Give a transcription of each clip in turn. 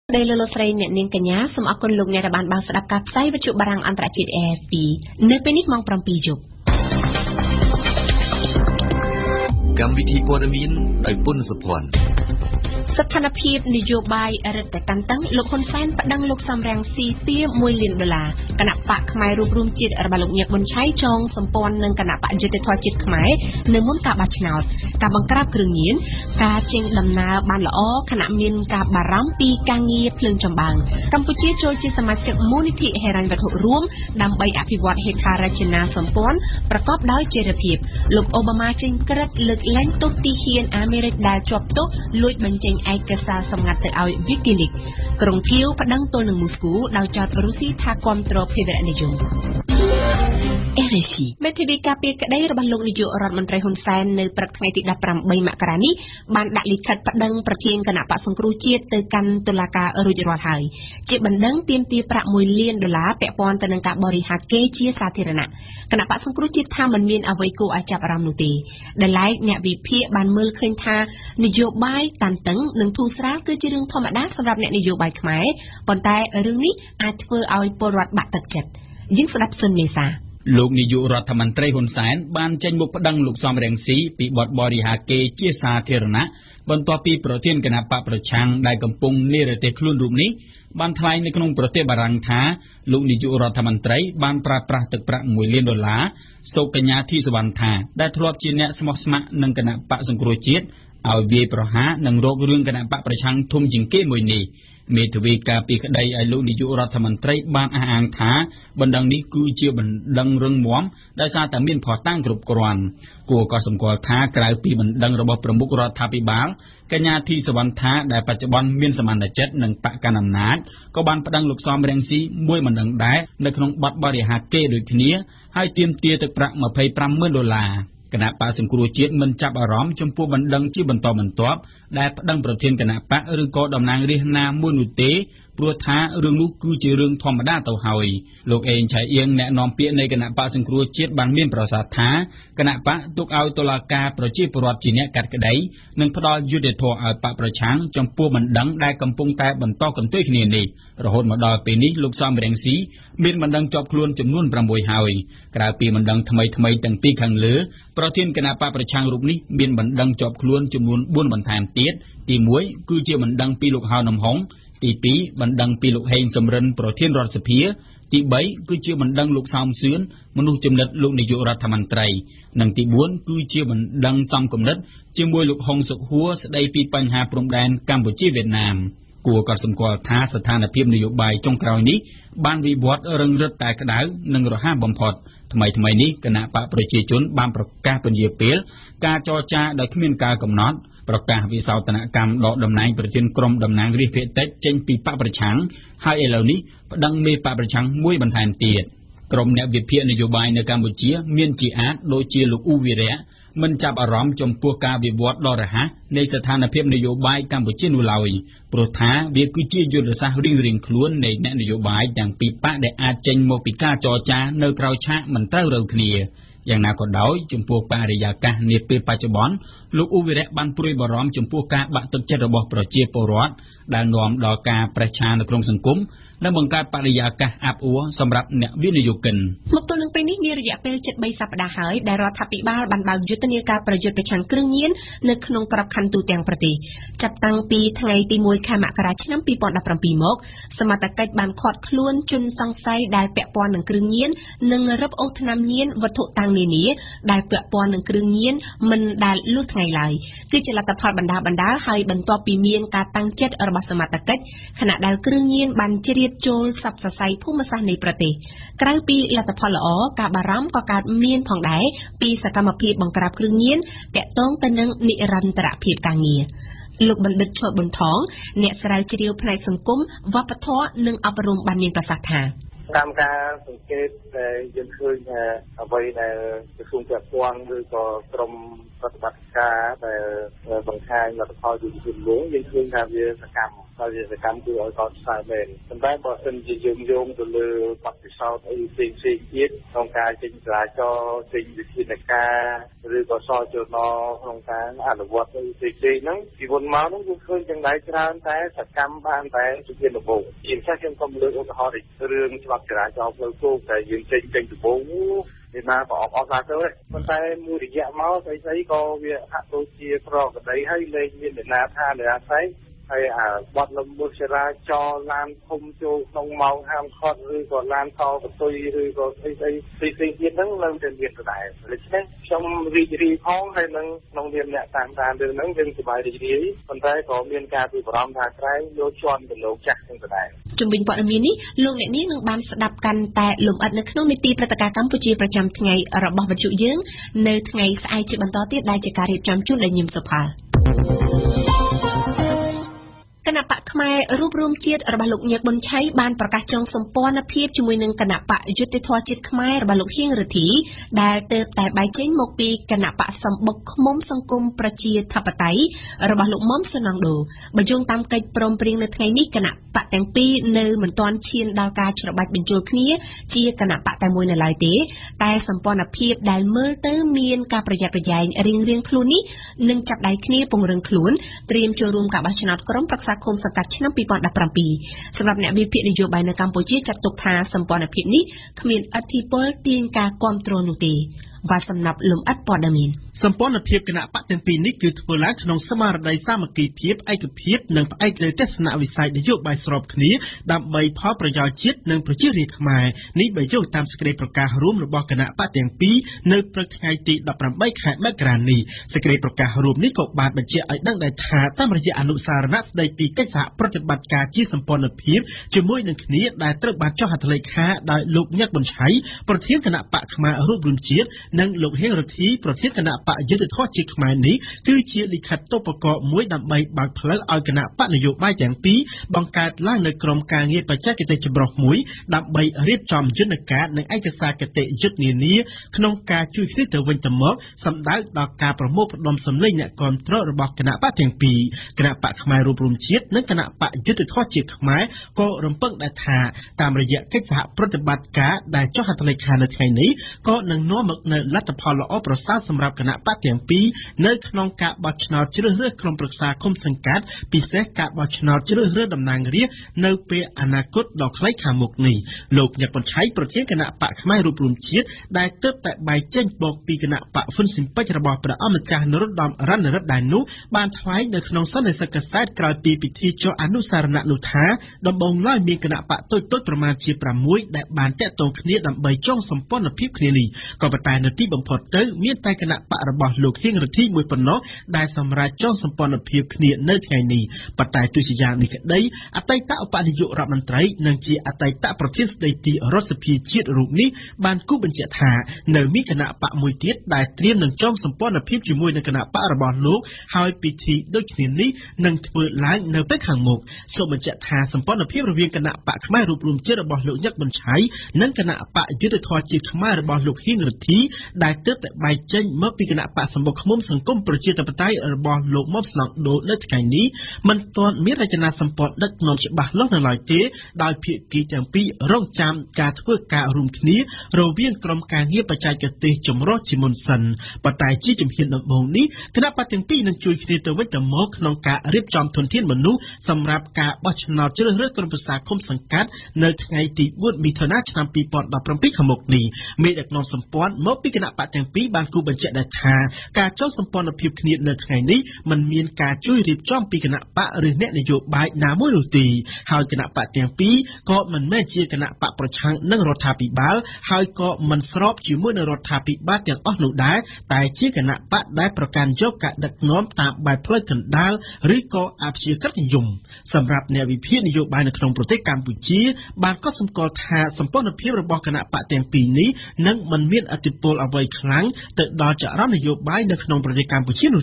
đây là lô sấy nẹn niên cả nhá, sum ở con lục nẹt bàn bằng sập cặp say và chụp barang antara chít RFI. Nơi bên nít mong pram pi chụp. កម្មវិធីព័ត៌មានដោយពុនសុភ័ណ្ឌ ស្ថានភាពនយោបាយរដ្ឋតានតឹងលោកហ៊ុនសែនប្តឹងលោកសំរងស៊ីទា$1 លានគណៈបកខ្មែររួមរួមជាតិរបស់លោកញឹកប៊ុនឆៃចងសម្ព័ន្ធនឹងគណៈបកយុត្តិធម៌ជាតិខ្មែរនៅមុនការបោះឆ្នោតការបង្ក្រាបគ្រឿងញៀនការចេញដំណើរបានល្អគណៈមានការបារម្ភពីការងារភ្លើងចម្បាំងកម្ពុជាចូលជាសមាជិកមូលនិធិហិរញ្ញវត្ថុរួមដើម្បីអភិវឌ្ឍហេដ្ឋារចនាសម្ព័ន្ធប្រកបដោយចីរភាពលោកអូបាម៉ាចេញក្រិតលើកលែងទោសទីហ៊ានអាមេរិកដែលជាប់ទោសលួចបញ្ចេញឯកសារសម្ងាត់ទៅឲ្យ Wikileaks ក្រុងគៀវប្តឹងទល់នឹងមូស្គូដោយចោទរុស្ស៊ីថាគាំទ្រភេរវនិយម RFI មេធាវីការពារក្តីរបស់លោកនាយករដ្ឋមន្ត្រីហ៊ុនសែននៅព្រឹកថ្ងៃទី18មករានេះបានដាក់លិខិតប្តឹងប្រធានគណៈបក្សសង្គ្រោះជាតិទៅកាន់តុលាការរួចរាល់ហើយជាបណ្ដឹងទាមទារប្រាក់$1 លានពាក់ព័ន្ធទៅនឹងការបរិហាគេជាសាធារណៈគណៈបក្សសង្គ្រោះជាតិថាមិនមានអ្វីគួរឲ្យចាប់អារម្មណ៍នោះទេដែលឡែកអ្នកវិភាគបានមើលឃើញថានយោបាយតានតឹងនិងធូរស្រាលគឺជារឿងធម្មតាសម្រាប់អ្នកនយោបាយខ្មែរប៉ុន្តែរឿងនេះអាចធ្វើឲ្យពលរដ្ឋបាក់ទឹកចិត្តយើងស្ដាប់សុនមេសាលោកនាយករដ្ឋមន្ត្រីហ៊ុនសែនបានចេញមុខប្តឹងលោកសំរងស៊ីពីបទបរិហាគេជាសាធារណៈបន្ទាប់ពីប្រធានគណៈបកប្រឆាំងដែលកំពុងនិរទេសខ្លួនរូបនេះបានថ្លែងនៅក្នុងប្រទេសបារាំងថាលោកនាយករដ្ឋមន្ត្រីបានប្រើប្រាស់ទឹកប្រាក់$1 លានសូកញ្ញាធីសវណ្ណថាដែលធ្លាប់ជាអ្នកស្មោះស្ម័គ្រនឹងគណៈបកសង្គ្រោះជាតិឲ្យវាយប្រហារនិងរករឿងគណៈបកប្រឆាំងធំជាងគេមួយនេះមេធាវីការពីក្តីឲ្យលោកនាយករដ្ឋមន្ត្រីបានអះអាងថាបណ្ដឹងនេះគឺជាបណ្ដឹងរឹងមាំដោយសារតែមានភស្តុតាងគ្រប់គ្រាន់គួរក៏សម្គាល់ថាក្រៅពីបណ្ដឹងរបស់ប្រមុខរដ្ឋាភិបាលកញ្ញាធីសវណ្ណថាដែលបច្ចុប្បន្នមានសមត្ថចិត្តនិងបកកណ្ដាលអំណាចក៏បានប្តឹងលោកសំរងស៊ីមួយបណ្ដឹងដែរនៅក្នុងបទបរិហាគេដូចគ្នាហើយទាមទារទឹកប្រាក់$250,000គណៈបកសង្គ្រោះជាតិមិនចាប់អារម្មណ៍ចំពោះបណ្ដឹងជាបន្តបន្ទាប់ដែលប្តឹងប្រធានគណៈបកឬក៏តំណាងរាស្ត្រណាមួយនោះទេព្រោះថារឿងនោះគឺជារឿងធម្មតាទៅហើយលោកអេងឆៃអៀងអ្នកនាំពាក្យនៃគណៈបកសង្គ្រោះជាតិបានមានប្រសាសន៍ថាគណៈបកទុកឲ្យតុលាការប្រជាពលរដ្ឋជាអ្នកកាត់ក្តីនិងផ្ដល់យុត្តិធម៌ឲ្យបកប្រឆាំងចំពោះបណ្ដឹងដែលកំពុងតែបន្តកន្ទុយគ្នានេះរហូតមកដល់ពេលនេះលោកសំរងស៊ីមានបណ្ដឹងជាប់ខ្លួនចំនួន6ហើយក្រៅពីបណ្ដឹងថ្មីទាំងពីរខាងលើប្រធានគណៈបកប្រឆាំងរូបនេះមានបណ្ដឹងជាប់ខ្លួនចំនួន4បន្ថែមទៀតទី1គឺជាបណ្ដឹងពីលោកហៅនំហុងទី2បណ្ដឹងពីលោកហេងសំរិនប្រធានរដ្ឋសភាទី3គឺជាបណ្ដឹងលោកសោមសឿនមនុស្សចំណិតលោកនាយករដ្ឋមន្ត្រីនិងទី4គឺជាបណ្ដឹងសំគំនិតជាមួយលោកហុងសុខហួរស្ដីពីបញ្ហាព្រំដែនកម្ពុជាវៀតណាមគួរក៏សម្គាល់ថាស្ថានភាពនយោបាយចុងក្រោយនេះបានវិវត្តរឹងរឹតតែក្តៅនិងរហ័សបំផុតថ្មីនេះគណៈបកប្រជាជនបានប្រកាសពន្យាពេលការចរចាដោយគ្មានការកំណត់ប្រកាសវិសោធនកម្មដកតំណែងប្រធានក្រុមតំណាងរាស្ត្រភាគតិចចេញពីបកប្រឆាំងហើយឥឡូវនេះប្តឹងមេបកប្រឆាំងមួយបន្ថែមទៀតក្រុមអ្នកវិភាគនយោបាយនៅកម្ពុជាមានជាអាចដូចជាលោកអ៊ូវីរៈមិនចាប់អារម្មណ៍ចំពោះការវិវត្តដ៏រហ័សនៃស្ថានភាពនយោបាយកម្ពុជានោះឡើយព្រោះថាវាគឺជាយុទ្ធសាស្ត្ររៀងៗខ្លួននៃអ្នកនយោបាយទាំងពីរបកដែលអាចចេញមកពីការចរចានៅក្រៅឆាកមិនត្រូវរើគ្នាយ៉ាងណាក៏ដោយចំពោះបរិយាកាសនាពេលបច្ចុប្បន្នលោកអ៊ូវីរៈបានព្រួយបារម្ភចំពោះការបាក់ទឹកចិត្តរបស់ប្រជាពលរដ្ឋដែលនាំដល់ការប្រឆាំងនៅក្នុងសង្គមនិងបង្កើតបរិយាកាសអាប់អួរសម្រាប់អ្នកវិនិយោគិនមកទល់នឹងពេលនេះមានរយៈពេលជិត3សប្តាហ៍ហើយដែលរដ្ឋាភិបាលបានបើកយុទ្ធនាការប្រយុទ្ធប្រឆាំងគ្រឿងញៀននៅក្នុងក្របខ័ណ្ឌទូទាំងប្រទេសចាប់តាំងពីថ្ងៃទី1ខែមករាឆ្នាំ2017មកសមត្ថកិច្ចបានឃាត់ខ្លួនជនសង្ស័យដែលពាក់ព័ន្ធនឹងគ្រឿងញៀននិងរឹបអូសថ្នាំញៀនវត្ថុតាំងនានាដែលពាក់ព័ន្ធនឹងគ្រឿងញៀនមិនដែលលុះថ្ងៃឡើយគឺជាលទ្ធផលបណ្ដាលហើយបន្ទាប់ពីមានការតាំងចិត្តរបស់សមត្ថកិច្ចខណៈដែលគ្រឿងញៀនបានជ្រៀតចូលសពសរសៃភូមិសាស្ត្រនៃប្រទេសក្រៅពីលទ្ធផលល្អការបារម្ភក៏កើតមានផងដែរពីសកម្មភាពបង្ក្រាបគ្រឿងញៀនតាក់ទងទៅនឹងនិរន្តរភាពការងារលោកបណ្ឌិតឈុតប៊ុនថងអ្នកស្រាវជ្រាវផ្នែកសង្គមវប្បធម៌និងអប់រំបានមានប្រសាសន៍ថាតាមការសង្កេតដែលយើងឃើញថាអ្វីដែលក្រសួងពាក់ព័ន្ធឬក៏ក្រមប្រតិបត្តិការដែលបង្ហាញលទ្ធផលយុទ្ធសាស្ត្រយើងឃើញថាវាសកម្មហើយវាសកម្មគឺឲ្យកត់ស្ដាយមែនប៉ុន្តែបើសិនជាយើងយោងទៅលើបទពិសោធន៍អីផ្សេងៗទៀតក្នុងការចេញចរាចរណ៍ចេញវិធានការឬក៏សចរណក្នុងការអនុវត្តអីផ្សេងៗហ្នឹងពីមុនមកហ្នឹងយើងឃើញទាំងដែរច្រើនតែសកម្មបានតែជាដំបូងជាពិសេសខ្ញុំសូមលើកឧទាហរណ៍រឿងច្បាប់ចរាចរណ៍ផ្លូវគោកដែលយើងចេញដំបូងវាមកក៏អបអរសាទរដែរប៉ុន្តែមួយរយៈមកស្អីក៏វាហាក់ដូចជាប្រកដីហើយលែងមានអ្នកណាថាអ្នកណាផ្សេងហើយបទល្មើសចរាចរណ៍ឡានធំចូលក្នុងម៉ោងហាមឃាត់ឬក៏ឡានតបន្ទុយឬក៏ផ្សេងទៀតហ្នឹងនៅតែមានដដែលដូច្នេះខ្ញុំរីករាយផងហើយនឹងក្នុងនាមអ្នកតាមដានរឿងហ្នឹងយើងសប្បាយរីករាយប៉ុន្តែក៏មានការព្រួយបារម្ភថាក្រែងយកជន់ទៅលោកចាស់ទាំងដដែលជំវិញព័ត៌មាននេះលោកអ្នកនាងនឹងបានស្ដាប់កាន់តែលម្អិតនៅក្នុងនីតិព្រឹត្តិការណ៍កម្ពុជាប្រចាំថ្ងៃរបស់វិទ្យុយើងនៅថ្ងៃស្អែកជាបន្តទៀតដែលជាការរៀបចំជូនដោយញឹមសុផាល់គណៈបកខ្មែររួបរวมជាតិរបស់លោកញឹកប៊ុនឆៃបានប្រកាសចងសម្ព័ន្ធភាពជាមួយនឹងគណៈបកយុត្តិធម៌ជាតិខ្មែររបស់លោកហៀងរទ្ធីដែលទើបតែបែកចេញមកពីគណៈបកសម្បុកឃ្មុំសង្គមប្រជាធិបតេយ្យរបស់លោកមុំសុនងដូបើយោងតាមកិច្ចព្រមព្រៀងនៅថ្ងៃនេះគណៈបកទាំងពីរនៅមិនទាន់ឈានដល់ការច្របាច់បញ្ចូលគ្នាជាគណៈបកតែមួយនៅឡើយទេតែសម្ព័ន្ធភាពដែលមើលទៅមានការប្រយ័ត្នប្រយែងរៀងៗខ្លួននេះនឹងចាប់ដៃគ្នាពង្រឹងខ្លួនត្រៀមចូលរួមការបោះឆ្នោតក្រុមប្រឹក្សាគុំសង្កាត់ឆ្នាំ2017សម្រាប់អ្នកវិភាគនយោបាយនៅកម្ពុជាចាត់ទុកថាសម្ព័ន្ធភាពនេះគ្មានឥទ្ធិពលទាញការគ្រប់គ្រងនោះទេvàសំណប់លំអិតព័ត៌មានសម្ព័ន្ធភាពគណៈបកទាំងពីរនេះគឺធ្វើឡើងក្នុងស្មារតីសាមគ្គីភាពឯកភាពនិងផ្អែកលើទស្សនវិស័យនយោបាយស្របគ្នាដើម្បីផលប្រយោជន៍ជាតិនិងប្រជារាស្ត្រខ្មែរនេះបើយោងតាមសេចក្តីប្រកាសរួមរបស់គណៈបកទាំងពីរនៅព្រឹកថ្ងៃទី18ខែមករានេះសេចក្តីប្រកាសរួមនេះក៏បានបញ្ជាក់ឲ្យដឹងដែរថាតាមរយៈអនុសារណៈស្តីពីកិច្ចសហប្រតិបត្តិការជាសម្ព័ន្ធភាពជាមួយនឹងគ្នាដែលត្រូវបានចុះហត្ថលេខាដោយលោកញឹកប៊ុនឆៃប្រធានគណៈបកខ្មែររួបរวมជាតិនិងលោកហៀងរទ្ធីប្រធានគណៈបកយុត្តិធម៌ជាតិខ្មែរនេះគឺជាលិខិតតបកមួយដើម្បីបើកផ្លូវឲ្យគណៈបកនយោបាយទាំងពីរបង្កើតឡើងនៅក្រុមការងារបច្ចេកទេសចម្រុះមួយដើម្បីរៀបចំយន្តការនិងឯកសារគតិយុត្តនានាក្នុងការជួយគ្នាទៅវិញទៅមកសម្ដៅដល់ការប្រមូលផ្ដុំសម្លេងអ្នកគាំទ្ររបស់គណៈបកទាំងពីរគណៈបកខ្មែររួបរวมជាតិនិងគណៈបកយុត្តិធម៌ជាតិខ្មែរក៏រំពឹងដែរថាតាមរយៈកិច្ចសហប្រតិបត្តិការដែលចុះហត្ថលេខានៅថ្ងៃនេះក៏នឹងនាំមកនៅលទ្ធផលល្អប្រសើរសម្រាប់គណៈបកទាំងពីរនៅក្នុងការបោះឆ្នោតជ្រើសរើសក្រុមប្រឹក្សាគុំសង្កាត់ពិសេសការបោះឆ្នោតជ្រើសរើសតំណាងរាស្ត្រនៅពេលអនាគតដ៏ខ្លីខាងមុខនេះលោកញឹកប៊ុនឆៃប្រធានគណៈបកខ្មែររួបរวมជាតិដែលទើបតែបែកចេញបកពីគណៈបកហ៊ុនស៊ិនប៉ិចរបស់ព្រះអង្គម្ចាស់នរោត្តមរណរដ្ឋដែរនោះបានថ្លែងនៅក្នុងសន្និសីទកាសែតក្រោយពីពិធីចុះអនុសារណៈនោះថាដំបូងឡើយមានគណៈបកតូចៗប្រមាណជា6ដែលបានតាក់ទងគ្នាដើម្បីចងសម្ព័ន្ធភាពគ្នានេះក៏ប៉ុន្តែនៅទីបំផុតទៅមានតែគណៈបករបស់លោកហៀងរទ្ធីមួយប៉ុណ្ណោះដែលសម្រាប់ចងសម្ព័ន្ធភាពគ្នានៅថ្ងៃនេះប៉ុន្តែទោះជាយ៉ាងនេះក្តីអតីតឧបនាយករដ្ឋមន្ត្រីនិងជាអតីតប្រធានស្ដីទីរដ្ឋសភាជាតិរូបនេះបានគូបញ្ជាក់ថានៅមានគណៈបកមួយទៀតដែលត្រៀមនឹងចងសម្ព័ន្ធភាពជាមួយនឹងគណៈបករបស់លោកហើយពិធីដូចគ្នានេះនឹងធ្វើឡើងនៅពេលខាងមុខសូមបញ្ជាក់ថាសម្ព័ន្ធភាពរវាងគណៈបកខ្មែររួបរวมជាតិរបស់លោកញឹកប៊ុនឆៃនិងគណៈបកយុត្តិធម៌ជាតិខ្មែររបស់លោកហៀងរទ្ធីដែលទើបតែបែកចេញមកពីគណៈបកសម្បុកឃ្មុំសង្គមប្រជាធិបតេយ្យរបស់លោកមុំស្នងដូនៅថ្ងៃនេះមិនទាន់មានរចនាសម្ព័ន្ធដឹកនាំច្បាស់លាស់នៅឡើយទេដោយភាគីទាំងពីររងចាំការធ្វើការរួមគ្នារវាងក្រុមការងារបច្ចេកទេសចម្រុះជាមុនសិនប៉ុន្តែជាជំហានដំបូងនេះគណៈបកទាំងពីរនឹងជួយគ្នាទៅវិញទៅមកក្នុងការរៀបចំធនធានមនុស្សសម្រាប់ការបោះឆ្នោតជ្រើសរើសក្រុមប្រឹក្សាឃុំសង្កាត់នៅថ្ងៃទី4មិថុនាឆ្នាំ2017ខាងមុខនេះមេដឹកនាំសម្ព័ន្ធមកពីគណៈបកទាំងពីរបានគូបញ្ជាក់ដែរថាការចងសម្ព័ន្ធភាពគ្នានៅថ្ងៃនេះមិនមានការជួយរៀបចំពីគណៈបកឬអ្នកនយោបាយណាមួយនោះទេហើយគណៈបកទាំងពីរក៏មិនមែនជាគណៈបកប្រឆាំងនឹងរដ្ឋាភិបាលហើយក៏មិនស្របជាមួយនឹងរដ្ឋាភិបាលទាំងអស់នោះដែរតែជាគណៈបកដែលប្រកាន់យកការដឹកនាំតាមបែបផ្លូវកណ្ដាលឬក៏អព្យាក្រឹតនិយមសម្រាប់អ្នកវិភាគនយោបាយនៅក្នុងប្រទេសកម្ពុជាបានកត់សម្គាល់ថាសម្ព័ន្ធភាពរបស់គណៈបកទាំងពីរនេះនឹងមិនមានឥទ្ធិពលអ្វីខ្លាំងទៅដល់ចរន្តនយោបាយនៅក្នុងប្រទេសកម្ពុជានោះទេ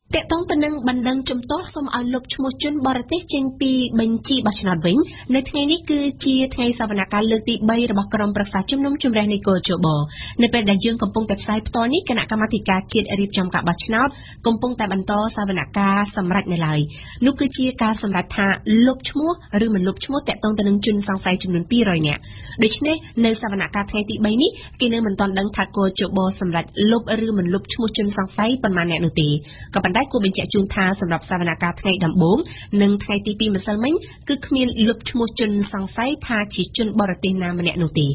តកតងទៅនឹងបណ្ដឹងជំទាស់សូមឲ្យលុបឈ្មោះជនបរទេសចេញពីបញ្ជីបោះឆ្នោតវិញនៅថ្ងៃនេះគឺជាថ្ងៃសវនកម្មលើកទី3របស់ក្រុមប្រឹក្សាជំនុំជម្រះនគរជបនៅពេលដែលយើងកំពុងតែផ្សាយផ្ទាល់នេះគណៈកម្មាធិការជាតិរៀបចំការបោះឆ្នោតកំពុងតែបន្តសវនកម្មសម្រេចនៅឡើយនោះគឺជាការសម្រេចថាលុបឈ្មោះឬមិនលុបឈ្មោះតកតងទៅនឹងជនសង្ស័យចំនួន200នាក់ដូច្នេះនៅសវនកម្មថ្ងៃទី3នេះគេនៅមិនទាន់ដឹងថាគរជបសម្រេចលុបឬមិនលុបឈ្មោះជនសង្ស័យប៉ុន្មានអ្នកនោះទេក៏ប៉ុន្តែគូបញ្ជាក់ជូនថាសម្រាប់សវនកម្មថ្ងៃដំបូងនិងថ្ងៃទី2ម្សិលមិញគឺគ្មានលុបឈ្មោះជនសង្ស័យថាជាជនបរទេសណាម្នាក់នោះទេ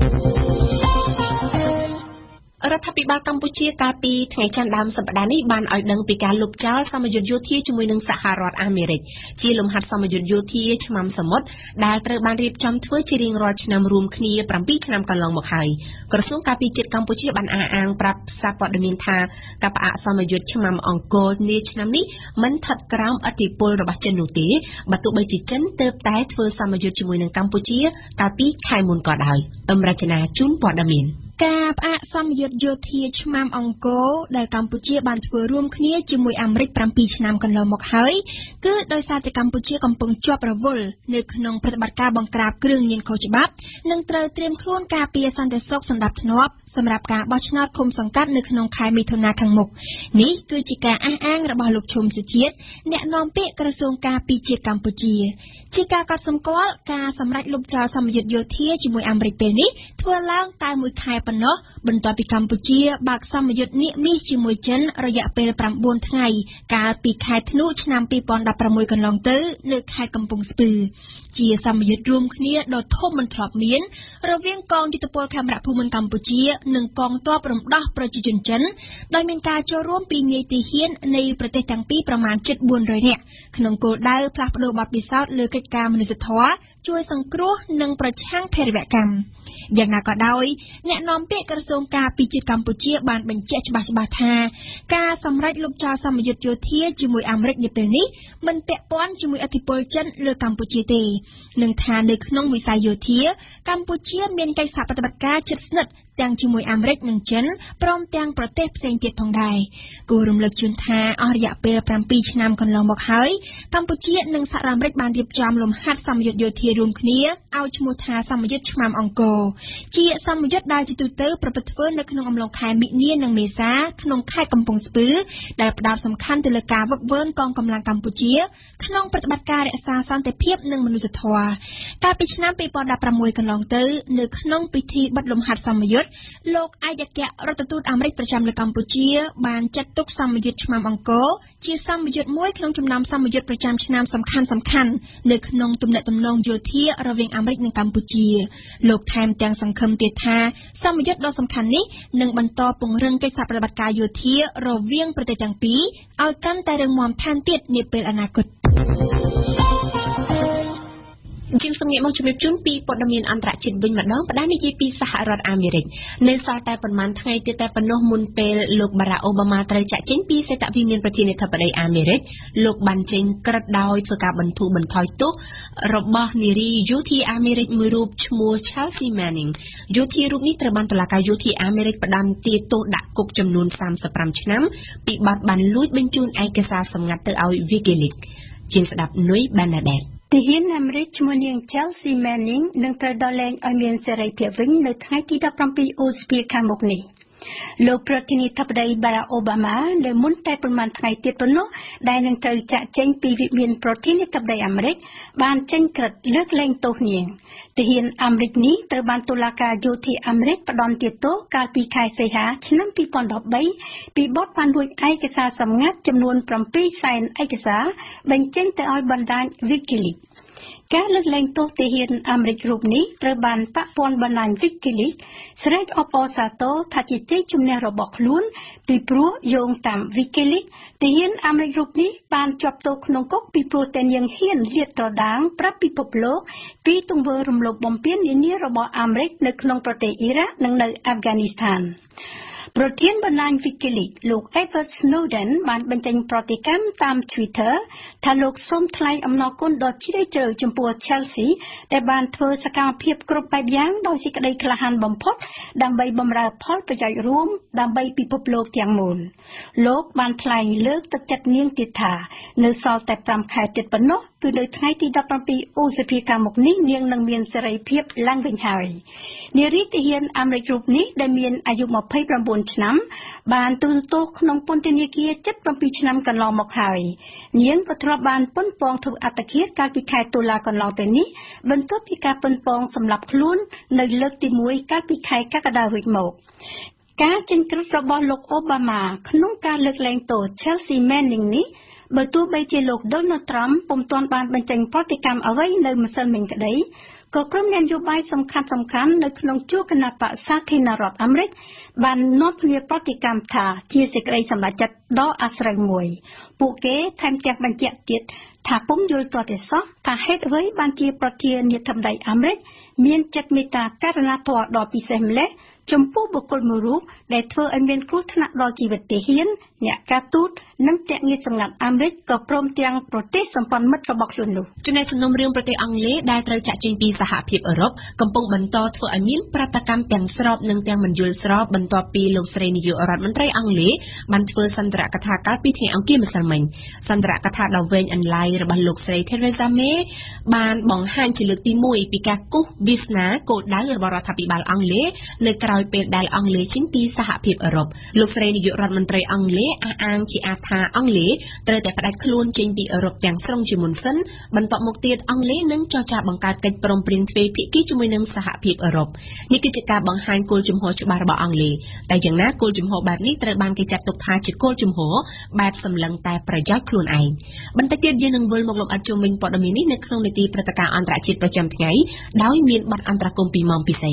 រដ្ឋាភិបាលកម្ពុជាកាលពីថ្ងៃច័ន្ទដើមសប្តាហ៍នេះបានឲ្យដឹងពីការលុបចោលសម្ពយុទ្ធយោធាជាមួយនឹងសហរដ្ឋអាមេរិកជាលំហាត់សម្ពយុទ្ធយោធាឆ្មាំសមុទ្រដែលត្រូវបានរៀបចំធ្វើជារៀងរាល់ឆ្នាំរួមគ្នា7ឆ្នាំកន្លងមកហើយក្រសួងការពារជាតិកម្ពុជាបានអះអាងប្រាប់សារព័ត៌មានថាការផ្អាកសម្ពយុទ្ធឆ្មាំអង្គរនាឆ្នាំនេះមិនស្ថិតក្រោមឥទ្ធិពលរបស់ចិននោះទេបើទោះបីជាចិនទើបតែធ្វើសម្ពយុទ្ធជាមួយនឹងកម្ពុជាកាលពីខែមុនក៏ដោយរចនាជូនព័ត៌មានការផ្អាកសម្ពយុទ្ធយោធាឆ្មាំអង្គរដែលកម្ពុជាបានធ្វើរួមគ្នាជាមួយអាមេរិក7ឆ្នាំកន្លងមកហើយគឺដោយសារតែកម្ពុជាកំពុងជាប់រវល់នៅក្នុងប្រតិបត្តិការបង្ក្រាបគ្រឿងញៀនខុសច្បាប់និងត្រូវត្រៀមខ្លួនការពារសន្តិសុខសណ្ដាប់ធ្នាប់សម្រាប់ការបោះឆ្នោតឃុំសង្កាត់នៅក្នុងខែមិថុនាខាងមុខនេះគឺជាការអះអាងរបស់លោកឈុំសុជាតិអ្នកនាំពាក្យក្រសួងការពារជាតិកម្ពុជាជាការកត់សម្គាល់ការសម្រេចលុបចោលសម្ពយុទ្ធយោធាជាមួយអាមេរិកពេលនេះធ្វើឡើងតែមួយខែប៉ុណ្ណោះបន្ទាប់ពីកម្ពុជាបើកសម្ពយុទ្ធនាគមីសជាមួយចិនរយៈពេល9ថ្ងៃកាលពីខែធ្នូឆ្នាំ2016កន្លងទៅនៅខេត្តកំពង់ស្ពឺជាសម្ពយុទ្ធរួមគ្នាដ៏ធំមិនធ្លាប់មានរវាងកងយុទ្ធពលខេមរភូមិន្ទកម្ពុជានិងកងទ័ពរំដោះប្រជាជនចិនដោយមានការចូលរួមពីនាយទាហាននៃប្រទេសទាំងពីរប្រមាណ400នាក់ក្នុងគោលដៅផ្លាស់ប្តូរបទពិសោធន៍លើកិច្ចការមនុស្សធម៌ជួយសង្គ្រោះនិងប្រឆាំងភេរវកម្មយ៉ាងណាក៏ដោយអ្នកនាំពាក្យក្រសួងការពារជាតិកម្ពុជាបានបញ្ជាក់ច្បាស់ៗថាការសម្រេចលុបចោលសម្ពយុទ្ធយោធាជាមួយអាមេរិកនាពេលនេះមិនពាក់ព័ន្ធជាមួយឥទ្ធិពលចិនលើកម្ពុជាទេនឹងថានៅក្នុងវិស័យយោធាកម្ពុជាមានកិច្ចសហប្រតិបត្តិការជិតស្និទ្ធទាំងជាមួយអាមេរិកនិងចិនព្រមទាំងប្រទេសផ្សេងទៀតផងដែរគួររំលឹកជូនថាអស់រយៈពេល7ឆ្នាំកន្លងមកហើយកម្ពុជានិងសហរដ្ឋអាមេរិកបានរៀបចំលំហាត់សម្ពយុទ្ធយោធារួមគ្នាឲ្យឈ្មោះថាសម្ពយុទ្ធឆ្មាំអង្គរជាសម្ពយុទ្ធដែលជាទូទៅប្រព្រឹត្តធ្វើនៅក្នុងអំឡុងខែមិនិនានិងមេសាក្នុងខេត្តកំពង់ស្ពឺដែលផ្ដោតសំខាន់ទៅលើការវឹកវើកងកម្លាំងកម្ពុជាក្នុងប្រតិបត្តិការរក្សាសន្តិភាពនិងមនុស្សធម៌កាលពីឆ្នាំ2016កន្លងទៅនៅក្នុងពិធីបិទលំហាត់សម្ពយុទ្ធលោកឯកអគ្គរដ្ឋទូតអាមេរិកប្រចាំនៅកម្ពុជាបានចាត់ទុកសម្ពយុទ្ធឆ្មាំអង្គរជាសម្ពយុទ្ធមួយក្នុងចំណោមសម្ពយុទ្ធប្រចាំឆ្នាំសំខាន់ៗនៅក្នុងទំនាក់ទំនងយោធារវាងអាមេរិកនិងកម្ពុជាលោកថែមទាំងសង្ឃឹមទៀតថាសម្ពយុទ្ធដ៏សំខាន់នេះនឹងបន្តពង្រឹងកិច្ចសហប្រតិបត្តិការយោធារវាងប្រទេសទាំងពីរឲ្យកាន់តែរឹងមាំថែមទៀតនាពេលអនាគតជាងសម្ងាត់មកជំរាបជូនពីព័ត៌មានអន្តរជាតិវិញម្ដងផ្ដាំនិយាយពីសហរដ្ឋអាមេរិកនៅសល់តែប៉ុន្មានថ្ងៃទៀតតែប៉ុណ្ណោះមុនពេលលោកបារ៉ាក់អូបាម៉ាត្រូវចាក់ចេញពីសេតវិមានប្រធានាធិបតីអាមេរិកលោកបានចេញក្រឹត្យដោយធ្វើការបន្ធូរបន្ថយទោសរបស់នារីយោធាអាមេរិកមួយរូបឈ្មោះ Chelsea Manning យោធារូបនេះត្រូវបានតុលាការយោធាអាមេរិកផ្តន្ទាទោសដាក់គុកចំនួន35ឆ្នាំពីបទបានលួចបញ្ជូនឯកសារសម្ងាត់ទៅឲ្យ WikiLeaks ជាងស្ដាប់នុយបានណាដែរទាហានអាមេរិកឈ្មោះនាង Chelsea Manning នឹងត្រូវដោះលែងឲ្យមានសេរីភាពវិញនៅថ្ងៃទី17ឧសភាខាងមុខនេះលោកប្រធានាធិបតី Barack Obama នៅមុនតែប្រមាណថ្ងៃទៀតប៉ុណ្ណោះដែលនឹងត្រូវចាក់ចេញពីវិមានប្រធានាធិបតីអាមេរិកបានចេញក្រឹត្យលើកលែងទោសនាងទាហានអាមេរិកនេះត្រូវបានតុលាការយោធាអាមេរិកផ្តន្ទាទោសកាលពីខែសីហាឆ្នាំ2013ពីបទបានលួចឯកសារសម្ងាត់ចំនួន7សែនឯកសារបញ្ចេញទៅឲ្យបណ្ដាញ WikiLeaks ការលើកលែងទោសទាហានអាមេរិករូបនេះត្រូវបានប៉ពាន់បណ្ដាញ WikiLeaks ស្រែកអបអរសាទរថាជាជ័យជំនះរបស់ខ្លួនពីព្រោះយោងតាម WikiLeaks ទាហានអាមេរិករូបនេះបានជាប់ទោសក្នុងគុកពីព្រោះតែនាងហ៊ានលាតត្រដាងប្រាប់ពិភពលោកពីទង្វើរំលោភបំពាននានារបស់អាមេរិកនៅក្នុងប្រទេសអ៊ីរ៉ាក់និងនៅអាហ្វហ្គានីស្ថានប្រធានបណ្ដាញ Wikileaks លោក Edward Snowden បានបញ្ចេញប្រតិកម្មតាម Twitter ថាលោកសូមថ្លែងអំណរគុណដ៏ជ្រាលជ្រៅចំពោះ Chelsea ដែលបានធ្វើសកម្មភាពគ្រប់បែបយ៉ាងដោយសេចក្តីក្លាហានបំផុតដើម្បីបម្រើផលប្រយោជន៍រួមដើម្បីពិភពលោកទាំងមូលលោកបានថ្លែងលើកទឹកចិត្តនាងទៀតថានៅសល់តែ5ខែទៀតប៉ុណ្ណោះគឺនៅថ្ងៃទី17ឧសភាខាងមុខនេះនាងនឹងមានសេរីភាពឡើងវិញហើយនារីទាហានអាមេរិករូបនេះដែលមានអាយុ29ឆ្នាំបានទូរទស្សន៍ក្នុងពន្ធនាគារ7ឆ្នាំកន្លងមកហើយនាងក៏ធ្លាប់បានប៉ុនប៉ងធ្វើអត្តឃាតកាលពីខែតុលាកន្លងទៅនេះបន្ទាប់ពីការប៉ុនប៉ងសម្លាប់ខ្លួននៅលើកទី1កាលពីខែកក្កដារួចមកការចេញក្រឹត្យរបស់លោកអូបាម៉ាក្នុងការលើកលែងទោស Chelsea Manning នេះបើទោះបីជាលោក Donald Trump ពុំទាន់បានបញ្ចេញប្រតិកម្មអ្វីនៅម្សិលមិញក្តីក៏ក្រុមនយោបាយសំខាន់នៅក្នុងជួរគណបក្សសាធារណរដ្ឋអាមេរិកបាននាំគ្នាប្រតិកម្មថាជាសេចក្តីសម្រេចចិត្តដ៏អាស្រូវមួយពួកគេថែមទាំងបញ្ជាក់ទៀតថាពុំយល់ទាស់ទេសោះថាហេតុអ្វីបានជាប្រធានាធិបតីអាមេរិកមានចិត្តមេត្តាករុណាធម៌ដ៏ពិសេសម្ល៉េះចំពោះបុគ្គលមួយរូបដែលធ្វើឲ្យមានគ្រោះថ្នាក់ដល់ជីវិតទាហានអ្នកការទូតនិងភ្នាក់ងារសម្ងាត់អាមេរិកក៏ព្រមទាំងប្រទេសសម្ព័ន្ធមិត្តរបស់ខ្លួននោះចំណែកសំណុំរឿងប្រទេសអង់គ្លេសដែលត្រូវចាក់ចេញពីសហភាពអឺរ៉ុបកំពុងបន្តធ្វើឲ្យមានប្រតិកម្មទាំងស្របនិងទាំងមិនយល់ស្របបន្ទាប់ពីលោកស្រីនាយករដ្ឋមន្ត្រីអង់គ្លេសបានធ្វើសន្ទរកថាកាលពីថ្ងៃអង្គារម្សិលមិញសន្ទរកថាដ៏វែងអន្លាយរបស់លោកស្រី Theresa May បានបង្ហាញជាលើកទី1ពីការគូសវាសនាគោលដៅរបស់រដ្ឋាភិបាលអង់គ្លេសនៅក្រៅពេលដែលអង់គ្លេសចេញពីសហភាពអឺរ៉ុបលោកស្រីនាយករដ្ឋមន្ត្រីអង់គ្លេសអះអាងជាអាថាអង់គ្លេសត្រូវតែផ្ដាច់ខ្លួនចេញពីអឺរ៉ុបទាំងស្រុងជាមុនសិនបន្ទាប់មកទៀតអង់គ្លេសនឹងចរចាបង្កើតកិច្ចព្រមព្រៀងទ្វេភាគីជាមួយនឹងសហភាពអឺរ៉ុបនេះគឺជាការបង្ហាញគោលជំហរច្បាស់របស់អង់គ្លេសតែយ៉ាងណាគោលជំហរបែបនេះត្រូវបានគេចាត់ទុកថាជាគោលជំហរបែបសម្លឹងតែប្រយោជន៍ខ្លួនឯងបន្តិចទៀតយើងនឹងវិលមកលំអិតជុំវិញព័ត៌មាននេះនៅក្នុងនីតិព្រឹត្តិការណ៍អន្តរជាតិប្រចាំថ្ងៃដោយមានបទអន្តរកម្មពីម៉ោងពិសេស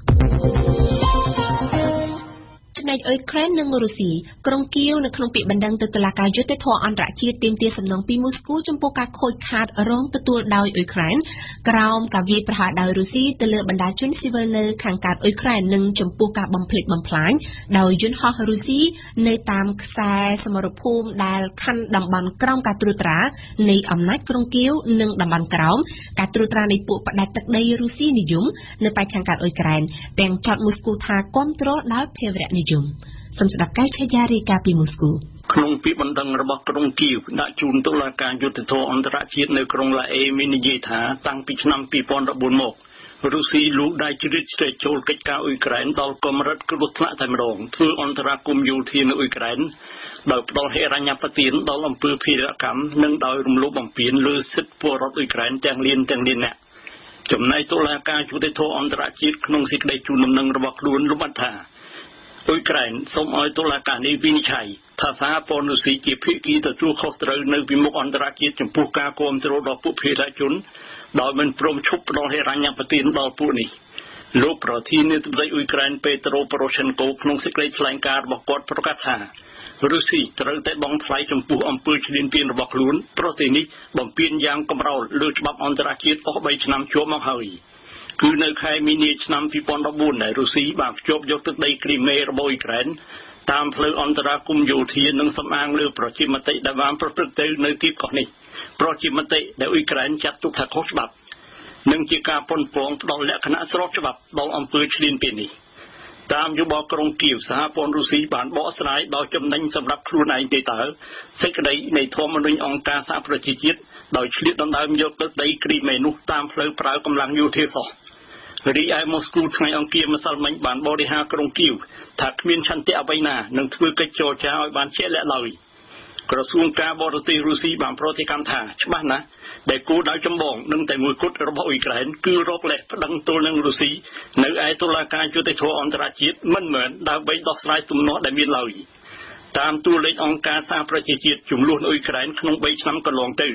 ចំណែកអ៊ុយក្រែននិងរុស្ស៊ីក្រុងគៀវនៅក្នុងពាក្យបណ្ដឹងទៅតុលាការយុត្តិធម៌អន្តរជាតិទាមទារសំណងពីមូស្គូចំពោះការខូចខាតរងទទួលដោយអ៊ុយក្រែនក្រោមការវាយប្រហារដោយរុស្ស៊ីទៅលើបណ្ដាជនស៊ីវិលនៅខាងកើតអ៊ុយក្រែននិងចំពោះការបំផ្លិចបំផ្លាញដោយយន្តហោះរុស្ស៊ីនៅតាមខ្សែសមរភូមិដែលខណ្ឌតំបន់ក្រោមការត្រួតត្រានៃអំណាចក្រុងគៀវនិងតំបន់ក្រោមការត្រួតត្រានៃពួកផ្ដាច់ទឹកដីរុស្ស៊ីនិយមនៅប៉ែកខាងកើតអ៊ុយក្រែនទាំងចោទមូស្គូថាគាំទ្រដោយភេរវនិយមសូមស្ដាប់ការឆាយារីកាពីមូស្គូក្នុងពាក្យបណ្ដឹងរបស់ក្រុងគៀវដាក់ជូនតុលាការយុត្តិធម៌អន្តរជាតិនៅក្រុងឡាអេមាននិយាយថាតាំងពីឆ្នាំ2014មករុស្ស៊ីលូកដៃជ្រៀតជ្រែកចូលកិច្ចការអ៊ុយក្រែនដល់កម្រិតគ្រោះថ្នាក់តែម្ដងធ្វើអន្តរាគមន៍យោធានៅអ៊ុយក្រែនដោយផ្ដល់ហិរញ្ញប្បទានដល់អំពើភេរវកម្មនិងដោយរំលោភបំពានលើសិទ្ធិពលរដ្ឋអ៊ុយក្រែនទាំងលានអ្នកចំណែកតុលាការយុត្តិធម៌អន្តរជាតិក្នុងសេចក្តីជូនដំណឹងរបស់ខ្លួនលំអិតថាអ៊ុយក្រែនសូមឲ្យតុលាការនេះវិនិច្ឆ័យថាសហព័ន្ធរុស្ស៊ីជាភាគីទទួលខុសត្រូវនៅពីមុខអន្តរជាតិចំពោះការគាំទ្រដល់ពួកភេរវជនដោយមិនព្រមឈប់ផ្ដល់ហិរញ្ញប្បទានដល់ពួកនេះលោកប្រធានាធិបតីអ៊ុយក្រែនពេត្រូប៉ូរ៉ូឆេនកូក្នុងសេចក្តីថ្លែងការណ៍របស់គាត់ប្រកាសថារុស្ស៊ីត្រូវតែបង់ថ្លៃចំពោះអំពើឈ្លានពានរបស់ខ្លួនប្រទេសនេះបំពានយ៉ាងកម្រោលលើច្បាប់អន្តរជាតិអស់3ឆ្នាំជាប់មកហើយគឺនៅខែមីនាឆ្នាំ2014ដែលរុស្ស៊ីបានភ្ជាប់យកទឹកដីគ្រីមេរបស់អ៊ុយក្រែនតាមផ្លូវអន្តរាគមន៍យោធានិងសំអាងលើប្រជាមតិដែលបានប្រព្រឹត្តទៅនៅទីកោះនេះប្រជាមតិដែលអ៊ុយក្រែនចាត់ទុកថាខុសច្បាប់និងជាការប៉ុនប៉ងផ្ដល់លក្ខណៈស្របច្បាប់ដល់អំពើឈ្លានពាននេះតាមយោបល់ក្រុងគៀវសហព័ន្ធរុស្ស៊ីបានបកស្រាយដោយចំណេញសម្រាប់ខ្លួនឯងទេតើសេចក្តីនៃធម្មនុញ្ញអង្គការសហប្រជាជាតិដោយឆ្លៀតដណ្ដើមយកទឹកដីគ្រីមេនោះតាមផ្លូវប្រើកម្លាំងយោធាសោះរីឯម៉ូស្គូថ្ងៃអង្គារម្សិលមិញបានបរិហាក្រុងគៀវថាគ្មានឆន្ទៈអ្វីណានឹងធ្វើកិច្ចចរចាឲ្យបានជាក់លាក់ឡើយក្រសួងការបរទេសរុស្ស៊ីបានប្រតិកម្មថាច្បាស់ណាស់ដែលគោលដៅចម្បងនិងតែមួយគត់របស់អ៊ុយក្រែនគឺរកលេសប្តឹងទល់នឹងរុស្ស៊ីនៅឯតុលាការយុត្តិធម៌អន្តរជាតិមិនមែនដើម្បីដោះស្រាយទំនាស់ដែលមានឡើយតាមតួលេខអង្គការសហប្រជាជាតិជំនួសអ៊ុយក្រែនក្នុង3ឆ្នាំកន្លងទៅ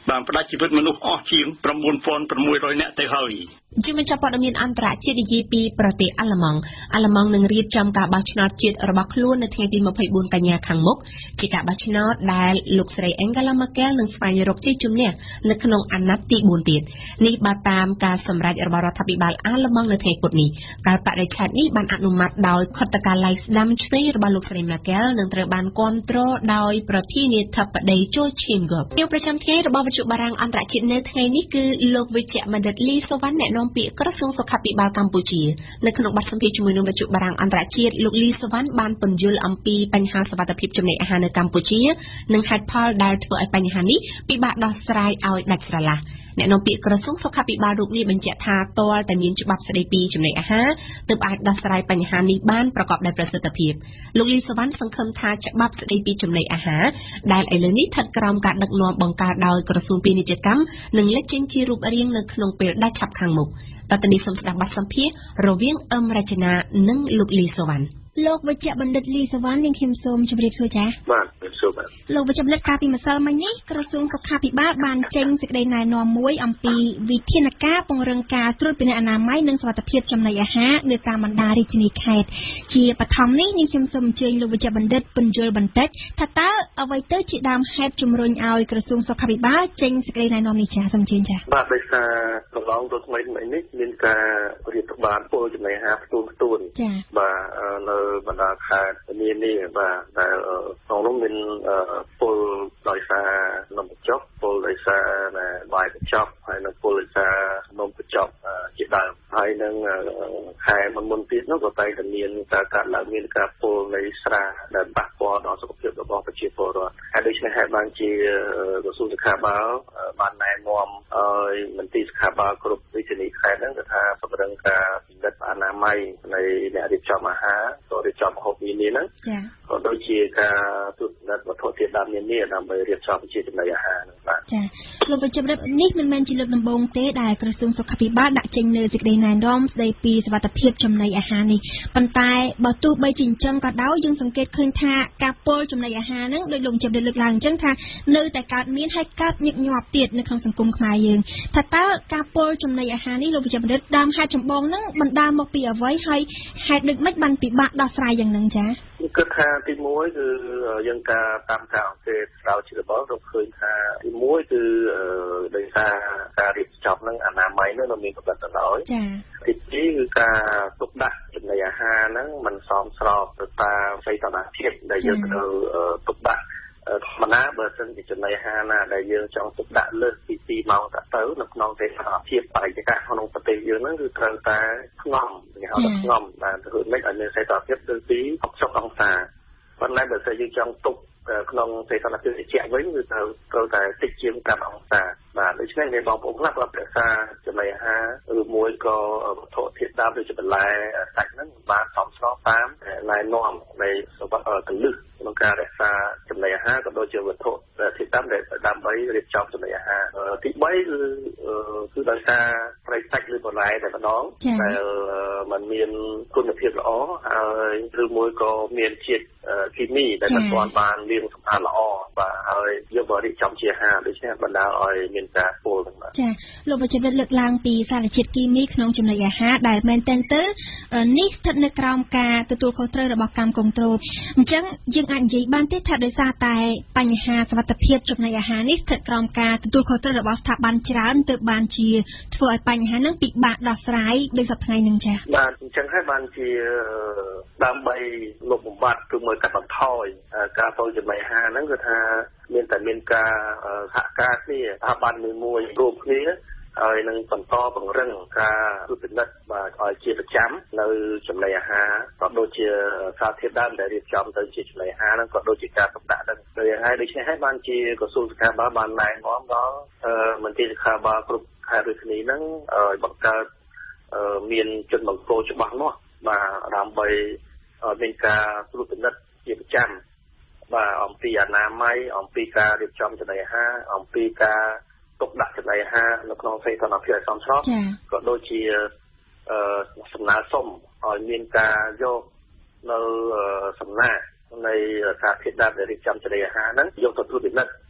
បានផ្ដាច់ជីវិតមនុស្សអស់ជាង 9,600 នាក់ទៅហើយជាបញ្ចប់ព័ត៌មានអន្តរជាតិនិយាយពីប្រទេសអាល្លឺម៉ង់នឹងរៀបចំការបោះឆ្នោតជាតិរបស់ខ្លួននៅថ្ងៃទី24 កញ្ញាខាងមុខជាការបោះឆ្នោតដែលលោកស្រី Angela Merkel នឹងស្វែងរកជ័យជំនះនៅក្នុងអាណត្តិទី 4 ទៀតនេះបើតាមការសម្រេចរបស់រដ្ឋាភិបាលអាល្លឺម៉ង់នៅថ្ងៃពុធនេះការបរិច្ឆេទនេះបានអនុម័តដោយខុទ្ទកាល័យស្ដាំឆ្វេងរបស់លោកស្រី Merkel នឹងត្រូវបានគាំទ្រដោយប្រធានាធិបតីជូឈីមហ្គបនាយកប្រចាំថ្ងៃរបស់វិទ្យុបារាំងអន្តរជាតិនៅថ្ងៃនេះគឺលោកវិជ្ជបណ្ឌិតលីសូវ៉ាន់អ្នកនាំពាក្យក្រសួងសុខាភិបាលកម្ពុជានៅក្នុងបទសម្ភាសន៍ជាមួយនឹងវិទ្យុបារាំងអន្តរជាតិលោកលីសូវ៉ាន់បានពន្យល់អំពីបញ្ហាសុវត្ថិភាពចំណីអាហារនៅកម្ពុជានិងហេតុផលដែលធ្វើឲ្យបញ្ហានេះពិបាកដោះស្រាយឲ្យដាច់ស្រឡះអ្នកនាំពាក្យក្រសួងសុខាភិបាលរូបនេះបញ្ជាក់ថាទាល់តែមានច្បាប់ស្តីពីចំណីអាហារទើបអាចដោះស្រាយបញ្ហានេះបានប្រកបដោយប្រសិទ្ធភាពលោកលីសូវ៉ាន់សង្ឃឹមថាច្បាប់ស្តីពីចំណីអាហារដែលឥឡូវនេះស្ថិតក្រោមការដឹកនាំបង្កើតដោយក្រសួងពាណិជ្ជកម្មនឹងលេចចេញជារូបរាងនៅក្នុងពេលដាច់ឆាប់ខាងមុខតទៅនេះសូមស្ដាប់បទសម្ភាសន៍រវាងអឹមរចនានិងលោកលីសូវ៉ាន់លោកវិជ្ជបណ្ឌិតលីសូវ៉ាន់នាងខ្ញុំសូមជម្រាបសួរចា៎បាទសួរបាទលោកវិជ្ជបណ្ឌិតកាលពីម្សិលមិញនេះក្រសួងសុខាភិបាលបានចេញសេចក្តីណែនាំមួយអំពីវិធានការពង្រឹងការត្រួតពិនិត្យអនាម័យនិងសុវត្ថិភាពចំណីអាហារនៅតាមបណ្ដារាជធានីខេត្តជាបឋមនេះនាងខ្ញុំសូមអញ្ជើញលោកវិជ្ជបណ្ឌិតពន្យល់បន្តិចថាតើអ្វីទៅជាដើមហេតុជំរុញឲ្យក្រសួងសុខាភិបាលចេញសេចក្តីណែនាំនេះចា៎សូមអញ្ជើញចា៎បាទដោយសារកន្លងទៅថ្មីនេះមានការរៀបបានពលចំណីអាហារផ្ទួនចា៎បាទនៅបណ្ដាខេត្តនានាបាទដែលក្នុងនោះមានពលដោយសារនំបញ្ចុកពលដោយសារបាយបញ្ចុកហើយនិងពលដោយសារនំបញ្ចុកជាដើមហើយនឹងខែមុនទៀតនោះក៏តែមានការកាត់ឡើងមានការពលនៃស្រាដែលប៉ះពាល់ដល់សុខភាពរបស់ប្រជាពលរដ្ឋហើយដូច្នេះហើយបានជាក្រសួងសុខាភិបាលបានណែនាំឲ្យមន្ទីរសុខាភិបាលគ្រប់រាជធានីខេត្តហ្នឹងគឺថាពង្រឹងការពិនិត្យអនាម័យនៃអ្នករៀបចំអាហារក៏រៀបចំម្ហូបនានាហ្នឹងចា៎ក៏ដូចជាការត្រួតពិនិត្យវត្ថុធាតុដើមនានាដើម្បីរៀបចំជាចំណីអាហារហ្នឹងបាទចា៎លោកវិជ្ជបណ្ឌិតនេះមិនមែនជាលើកដំបូងទេដែលក្រសួងសុខាភិបាលដាក់ចេញនូវសេចក្តីណែនាំស្តីពីសុវត្ថិភាពចំណីអាហារនេះប៉ុន្តែបើទោះបីជាអញ្ចឹងក៏ដោយយើងសង្កេតឃើញថាការពលចំណីអាហារហ្នឹងដោយលោកវិជ្ជបណ្ឌិតលើកឡើងអញ្ចឹងថានៅតែកើតមានហើយកើតញឹកញាប់ទៀតនៅក្នុងសង្គមខ្មែរយើងថាតើការពលចំណីអាហារនេះលោកវិជ្ជបណ្ឌិតដើមហេតុចម្បងហ្នឹងបណ្ដាលមកពីអ្វីហើយហេតុដូចម៉េចបានពិបាកដោះស្រាយយ៉ាងហ្នឹងចា៎គិតថាទី1គឺយើងតាមការអង្កេតស្រាវជ្រាវរបស់រកឃើញថាទី1គឺដោយសារការរៀបចំនឹងអនាម័យនោះមានកម្រិតទៅហើយចា៎ទី2គឺការទុកដាក់ចំណីអាហារហ្នឹងมันសមស្របទៅតាមសីតុណ្ហភាពដែលយើងត្រូវទុកដាក់ធម្មតាបើសិនជាចំណីអាហារណាដែលយើងចង់ទុកដាក់លើសពី2ម៉ោងទៅនៅក្នុងទេសភាពបរិយាកាសក្នុងប្រទេសយើងហ្នឹងគឺត្រូវតែស្ងំគេហៅថាស្ងំបាទធ្វើម៉េចឲ្យមានសីតុណ្ហភាពទៅពី60អង្សាប៉ុន្តែបើសិនយើងចង់ទុកក្នុងសីតុណ្ហភាពត្រជាក់វិញគឺត្រូវតែតិចជាង5អង្សាបាទដូច្នេះមានបងប្អូនខ្លះក៏ប្រឹក្សាចំណីអាហារឬមួយក៏វត្ថុធាតុដើមដូចជាបន្លែសាច់ហ្នឹងបានសមស្របតាមណែនាំនៃសុខភាពកលឹះក្នុងការរក្សាចំណីអាហារក៏ដូចជាវត្ថុធាតុដើមដែលដើម្បីរៀបចំចំណីអាហារទី3គឺដោយសារប្រៃសាច់ឬបន្លែតែម្ដងដែលมันមានគុណភាពល្អហើយឬមួយក៏មានជាតិគីមីដែលមិនទាន់បានលាងសម្អាតល្អបាទហើយយកមករៀបចំជាអាហារដូច្នេះបណ្ដាលឲ្យមានការពុលហ្នឹងបាទចាលោកវិជ្ជបណ្ឌិតលើកឡើងពីសារជាតិគីមីក្នុងចំណីអាហារដែលមែនទែនទៅនេះស្ថិតនៅក្រោមការទទួលខុសត្រូវរបស់កម្មគនត្រូលអញ្ចឹងយើងអាចនិយាយបានទេថាដោយសារតែបញ្ហាសុវត្ថិភាពចំណីអាហារនេះស្ថិតក្រោមការទទួលខុសត្រូវរបស់ស្ថាប័នច្រើនទើបបានជាធ្វើឲ្យបញ្ហាហ្នឹងពិបាកដោះស្រាយដោយសប្តាហ៍ថ្ងៃហ្នឹងចាបាទអញ្ចឹងហើយបានជាដើម្បីលុបបំបាត់គឺមើលកាត់បន្ថយការពុលចំណីអាហារហ្នឹងគឺថាមានការសហការគ្នាស្ថាប័នមួយរួមគ្នាហើយនឹងបន្តពង្រឹងការត្រួតពិនិត្យបាទឲ្យជាប្រចាំនៅចំណីអាហារក៏ដូចជាសារធាតុដើមដែលរៀបចំទៅជាចំណីអាហារហ្នឹងក៏ដូចជាការទុកដាក់ហ្នឹងដូច្នេះហើយបានជាក្រសួងសុខាភិបាលបានណែនាំដល់មន្ទីរសុខាភិបាលគ្រប់ខេត្តរាជធានីហ្នឹងឲ្យបង្កើតមានជនបង្គោលច្បាស់លាស់បាទដើម្បីមានការត្រួតពិនិត្យជាប្រចាំបាទអំពីអនាម័យអំពីការរៀបចំចំណីអាហារអំពីការទុកដាក់ចំណីអាហារនៅក្នុងសីតុណ្ហភាពឲ្យសមស្របក៏ដូចជាសំណើសុំឲ្យមានការយកនៅសំណាក់នៃសារធាតុដើមដែលរៀបចំចំណីអាហារហ្នឹងយកទៅត្រួតពិនិត្យ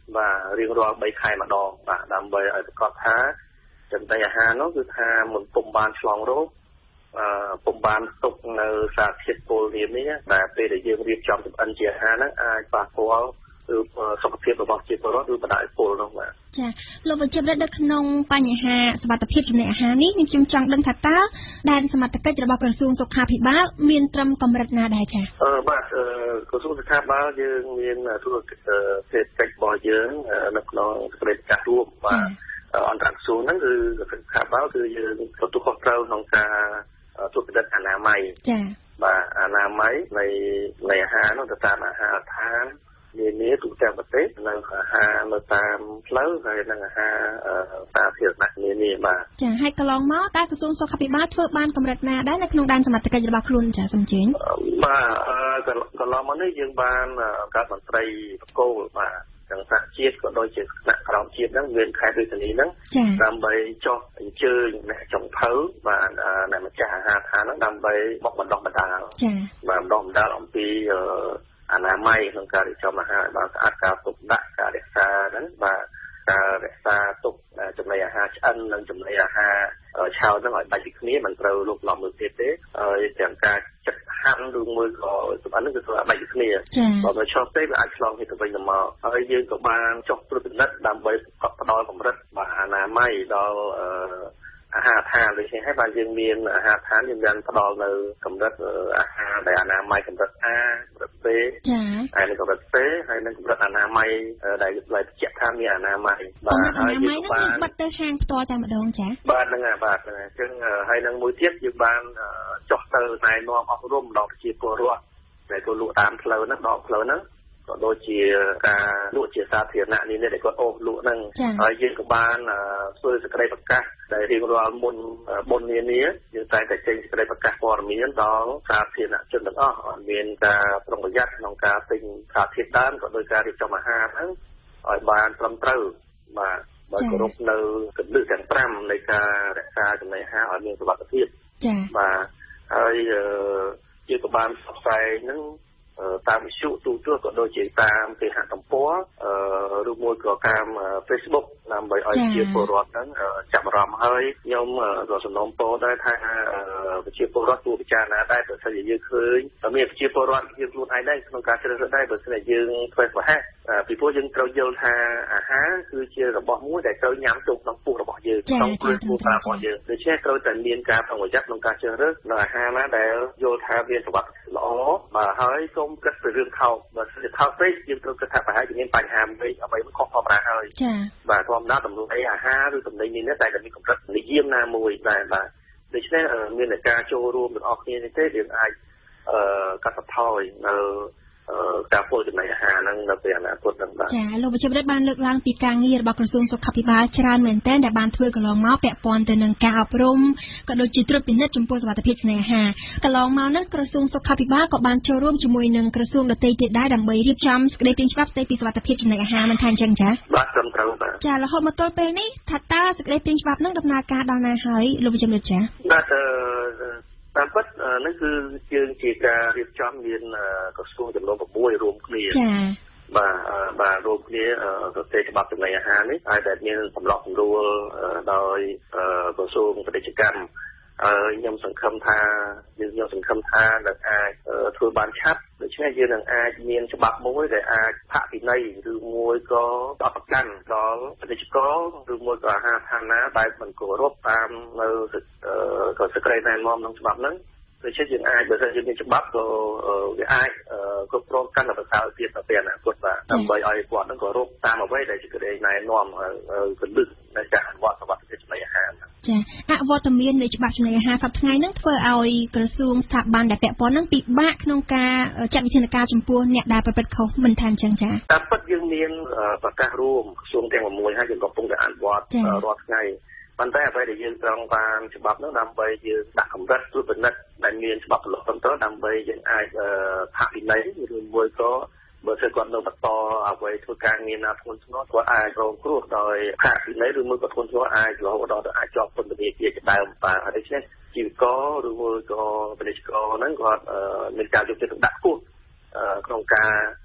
បាទរៀងរាល់3ខែម្ដងបាទដើម្បីឲ្យប្រកាសថាចំណីអាហារនោះគឺថាមិនពុំបានឆ្លងរោគពុំបានទុកនៅសារធាតុពុលនាមនេះដែលពេលដែលយើងរៀបចំចម្អិនជាអាហារហ្នឹងអាចប៉ះពាល់គឺសុខភាពរបស់ប្រជាពលរដ្ឋឬបណ្ដាលពុលនោះបាទចាលោកវិជ្ជបណ្ឌិតនៅក្នុងបញ្ហាសុខភាពចំណីអាហារនេះខ្ញុំចង់ដឹងថាតើដែនសមត្ថកិច្ចរបស់ក្រសួងសុខាភិបាលមានត្រឹមកម្រិតណាដែរចាបាទក្រសួងសុខាភិបាលយើងមានទូរកិច្ចសេដ្ឋកិច្ចរបស់យើងនៅក្នុងសេចក្តីប្រកាសរួមបាទអន្តរក្រសួងហ្នឹងគឺក្រសួងសុខាភិបាលគឺយើងទទួលខុសត្រូវក្នុងការត្រួតពិនិត្យអនាម័យចាបាទអនាម័យនៃអាហារនោះទៅតាមអាហារដ្ឋាននានាទូទាំងប្រទេសនៅអាហារនៅតាមផ្លូវហើយនិងអាហារសាធារណៈនានាបាទចាហើយកន្លងមកតើក្រសួងសុខាភិបាលធ្វើបានកម្រិតណាដែរនៅក្នុងដែនសមត្ថកិច្ចរបស់ខ្លួនចាសូមជឿបាទកន្លងមកនេះយើងបានការមន្ត្រីបកគោលបាទទាំងសហជាតិក៏ដូចជាគណៈក្រមជាតិហ្នឹងមានខេត្តដូចនេះហ្នឹងដើម្បីចុះអញ្ជើញអ្នកចុងភៅបាទអ្នកម្ចាស់អាហារដ្ឋានហ្នឹងដើម្បីមកបណ្ដុះបណ្ដាលចាបាទបណ្ដុះបណ្ដាលអំពីអនាម័យក្នុងការរៀបចំអាហារឲ្យបានស្អាតការទុកដាក់ការរក្សាហ្នឹងបាទការរក្សាទុកចំណីអាហារឆ្អិននិងចំណីអាហារឆៅហ្នឹងឲ្យដាច់ពីគ្នាមិនត្រូវលុបលំមើលទៀតទេហើយទាំងការចិត្តហាន់ឬមួយក៏សម្បត្តិហ្នឹងគឺត្រូវដាច់ពីគ្នាបើមិនឆ្លងទេវាអាចឆ្លងហេតុទៅវិញទៅមកហើយយើងក៏បានចុះត្រួតពិនិត្យដើម្បីផ្ដល់កម្រិតបាទអនាម័យដល់អាហារដ្ឋានដូចនេះហើយបាទយើងមានអាហារដ្ឋានយើងបានផ្ដល់នៅកម្រិតអាហារដែលអនាម័យកម្រិត A កម្រិត B ចាហើយនៅកម្រិត C ហើយនៅកម្រិតអនាម័យដែលបញ្ជាក់ថាមានអនាម័យបាទហើយយើងបានបិទទៅហាងផ្ទាល់តែម្ដងចាបាទហ្នឹងហើយបាទហ្នឹងហើយអញ្ចឹងហើយនឹងមួយទៀតយើងបានចុះទៅណែនាំអប់រំដល់ប្រជាពលរដ្ឋដែលគាត់លក់តាមផ្លូវហ្នឹងដកផ្លូវហ្នឹងក៏ដូចជាការលក់ជាសាធារណៈនេះដែលគាត់អូសលក់ហ្នឹងហើយយើងក៏បានធ្វើសេចក្តីប្រកាសដែលរៀងរាល់មុនបុណ្យនានាយើងតែងតែចេញសេចក្តីប្រកាសព័ត៌មានដល់សាធារណជនទាំងអស់ឲ្យមានការប្រុងប្រយ័ត្នក្នុងការទិញសារធាតុដើមក៏ដូចការរៀបចំអាហារហ្នឹងឲ្យបានត្រឹមត្រូវបាទដោយគោរពនៅគន្លឹះទាំង5នៃការរក្សាចំណីអាហារឲ្យមានសុវត្ថិភាពចា៎បាទហើយយើងក៏បានផ្សព្វផ្សាយហ្នឹងតាមវិទ្យុទូរទស្សន៍ក៏ដូចជាតាមគេហទំព័រឬមួយក៏តាម Facebook ដើម្បីឲ្យជាពលរដ្ឋហ្នឹងចាប់អារម្មណ៍ហើយខ្ញុំក៏សំណូមពរដែរថាប្រជាពលរដ្ឋគួរពិចារណាដែរបើសិនជាយើងឃើញមានប្រជាពលរដ្ឋយើងខ្លួនឯងដែរក្នុងការជ្រើសរើសដែរបើសិនជាយើងធ្វើប្រហែសពីព្រោះយើងត្រូវយល់ថាអាហារគឺជារបស់មួយដែលត្រូវញ៉ាំចូលក្នុងពោះរបស់យើងក្នុងគ្រួសាររបស់យើងដូច្នេះត្រូវតែមានការប្រុងប្រយ័ត្នក្នុងការជ្រើសរើសនៅអាហារណាដែលយល់ថាវាសុវត្ថិភាពល្អបាទហើយសូមគិតពីរឿងថោកបើសិនជាថោកពេកយើងត្រូវគិតថាប្រហែលជាមានបញ្ហាមួយអ្វីមិនខុសធម្មតាហើយចា៎បាទធម្មតាតម្លៃអាហារឬតំណែងនេះតែមានកម្រិតនិយមណាមួយដែរបាទដូច្នេះមានតែការចូលរួមទាំងអស់គ្នានេះទេយើងអាចកាត់បន្ថយនៅការធ្វើចំណីអាហារហ្នឹងនៅពេលអនាគតហ្នឹងបាទចាលោកវិជ្ជបណ្ឌិតបានលើកឡើងពីការងាររបស់ក្រសួងសុខាភិបាលច្រើនមែនទែនដែលបានធ្វើកន្លងមកពាក់ព័ន្ធទៅនឹងការអប់រំក៏ដូចជាត្រួតពិនិត្យចំពោះសុខភាពចំណីអាហារកន្លងមកហ្នឹងក្រសួងសុខាភិបាលក៏បានចូលរួមជាមួយនឹងក្រសួងដទៃទៀតដែរដើម្បីរៀបចំសេចក្តីព្រាងច្បាប់ស្តីពីសុខភាពចំណីអាហារមិនថាអញ្ចឹងចាបាទត្រឹមត្រូវបាទចារហូតមកទល់ពេលនេះថាតើសេចក្តីព្រាងច្បាប់ហ្នឹងដំណើរការដល់ណាហើយលោកវិជ្ជបណ្ឌិតចាបាទតាមពិតនេះគឺយើងជាការរៀបចំមានក្រសួងចំនួន6រួមគ្នាចា៎បាទរួមគ្នាប្រទេសច្បាប់ចំណីអាហារនេះហើយដែលមានសម្រាប់សម្រួលដោយក្រសួងពាណិជ្ជកម្មខ្ញុំសង្ឃឹមថានឹងអាចធ្វើបានឆាប់ដូច្នេះយើងនឹងអាចមានច្បាប់មួយដែលអាចផាកពិន័យឬមួយក៏បទប្រកាន់ដល់ពាណិជ្ជករឬមួយក៏អាហារដ្ឋានណាដែលមិនគោរពតាមនៅក៏សេចក្តីណែនាំក្នុងច្បាប់ហ្នឹងដូច្នេះយើងអាចបើសិនជាមានច្បាប់ក៏វាអាចគ្រប់គ្រងកាន់តែប្រសើរទៀតទៅពេលអនាគតបាទដើម្បីឲ្យគាត់នឹងគោរពតាមអ្វីដែលជាក្តីណែនាំគន្លឹះនៃការអនុវត្តសុវត្ថិភាពចំណីអាហារចាអវត្តមាននៃច្បាប់ចំណីអាហារសប្តាហ៍ថ្ងៃហ្នឹងធ្វើឲ្យក្រសួងស្ថាប័នដែលពាក់ព័ន្ធហ្នឹងពិបាកក្នុងការចាត់វិធានការចំពោះអ្នកដែលប្រព្រឹត្តខុសមិនថាអញ្ចឹងចាតាមពិតយើងមានប្រកាសរួមក្រសួងទាំង6ហើយយើងកំពុងតែអនុវត្តរាល់ថ្ងៃប៉ុន្តែអ្វីដែលយើងត្រង់បានច្បាប់នោះដើម្បីយើងដាក់កម្រិតត្រួតពិនិត្យដែលមានច្បាប់ប្រឡោះត្រឹមត្រូវដើម្បីយើងអាចផាកពិន័យឬមួយក៏បើសិនគាត់នៅបន្តអ្វីធ្វើការងារណាធ្ងន់ធ្ងរគាត់អាចរងគ្រោះដោយផាកពិន័យឬមួយក៏ធ្ងន់ធ្ងរអាចរហូតដល់អាចជាប់ពន្ធនាគារជាដើមបាទដូច្នេះជីវករឬមួយក៏ពាណិជ្ជករហ្នឹងគាត់មានការយកចិត្តទុកដាក់ខ្ពស់ក្នុងការ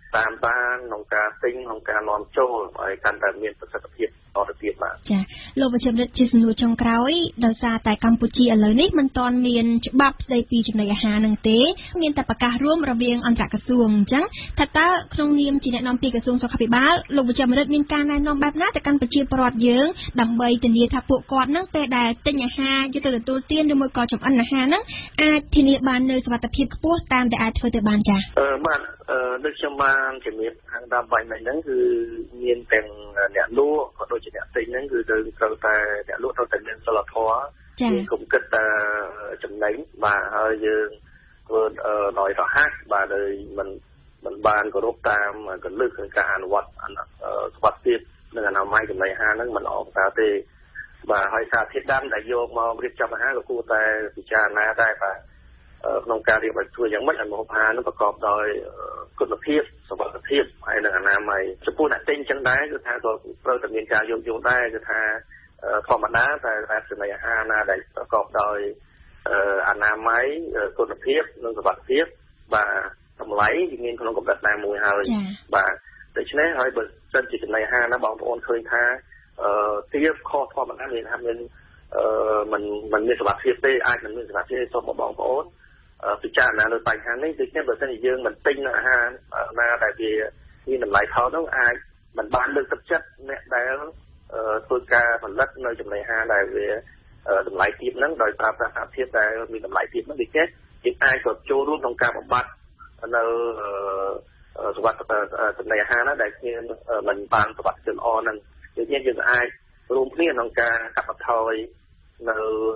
តាមបានក្នុងការទិញក្នុងការនាំចូលឲ្យកាន់តែមានប្រសិទ្ធភាពបន្តទៀតបាទចាលោកវិជ្ជបណ្ឌិតជាសំណួរចុងក្រោយដោយសារតែកម្ពុជាឥឡូវនេះមិនទាន់មានច្បាប់ស្ដីពីចំណីអាហារនឹងទេមានតែប្រកាសរួមរវាងអន្តរក្រសួងអញ្ចឹងថាតើក្នុងនាមជាអ្នកនាំពាក្យក្រសួងសុខាភិបាលលោកវិជ្ជបណ្ឌិតមានការណែនាំបែបណាទៅកាន់ប្រជាពលរដ្ឋយើងដើម្បីធានាថាពួកគាត់នឹងពេលដែលទិញអាហារយកទៅទទួលទានឬមួយក៏ចម្អិនអាហារនឹងអាចធានាបាននូវសុវត្ថិភាពខ្ពស់តាមដែលអាចធ្វើទៅបានចាបាទដូចខ្ញុំបានជំរាបខាងដើមបាញ់ហ្នឹងគឺមានទាំងអ្នកលក់ក៏ដូចជាអ្នកទិញហ្នឹងគឺត្រូវតែអ្នកលក់ត្រូវតែមានសិលធម៌មានគុំគិតចំណេញបាទហើយយើងធ្វើដោយរហ័សបាទដោយមិនបានគោរពតាមកលឹះក្នុងការអនុវត្តសុវត្ថិភាពនិងអនាម័យចំណីអាហារហ្នឹងមិនល្អប្រសើរទេបាទហើយសារធាតុដើមដែលយកមករៀបចំអាហារក៏គួរតែពិចារណាដែរបាទក្នុងការរៀបឲ្យធ្វើយ៉ាងម៉េចឲ្យម្ហូបអាហារនឹងប្រកបដោយគុណភាពសុវត្ថិភាពហើយនិងអនាម័យចំពោះអ្នកទិញចឹងដែរគឺថាក៏ត្រូវតែមានការយកដែរគឺថាធម្មតាតែចំណីអាហារណាដែលប្រកបដោយអនាម័យគុណភាពនិងសុវត្ថិភាពបាទតម្លៃវាមានក្នុងកម្រិតណាមួយហើយបាទដូច្នេះហើយបើសិនជាចំណីអាហារណាបងប្អូនឃើញថាទៀបខុសធម្មតាមានថាមានមិនមានសុវត្ថិភាពទេអាចមិនមានសុវត្ថិភាពសូមបងប្អូនពិចារណាលើបញ្ហានេះដូចនេះបើសិនជាយើងមិនទិញអាហារណាដែលវាមានតម្លៃថោកនោះអាចមិនបានលើកទឹកចិត្តអ្នកដែលធ្វើការផលិតនៅចំណីអាហារដែលវាតម្លៃទាបហ្នឹងដោយប្រើប្រាស់សារធាតុដែលមានតម្លៃទាបហ្នឹងដូចនេះយើងអាចក៏ចូលរួមក្នុងការបំបត្តិនៅសុវត្ថិភាពចំណីអាហារណាដែលមានមិនបានសុវត្ថិភាពល្អហ្នឹងដូចនេះយើងអាចរួមគ្នាក្នុងការកាត់បន្ថយនៅ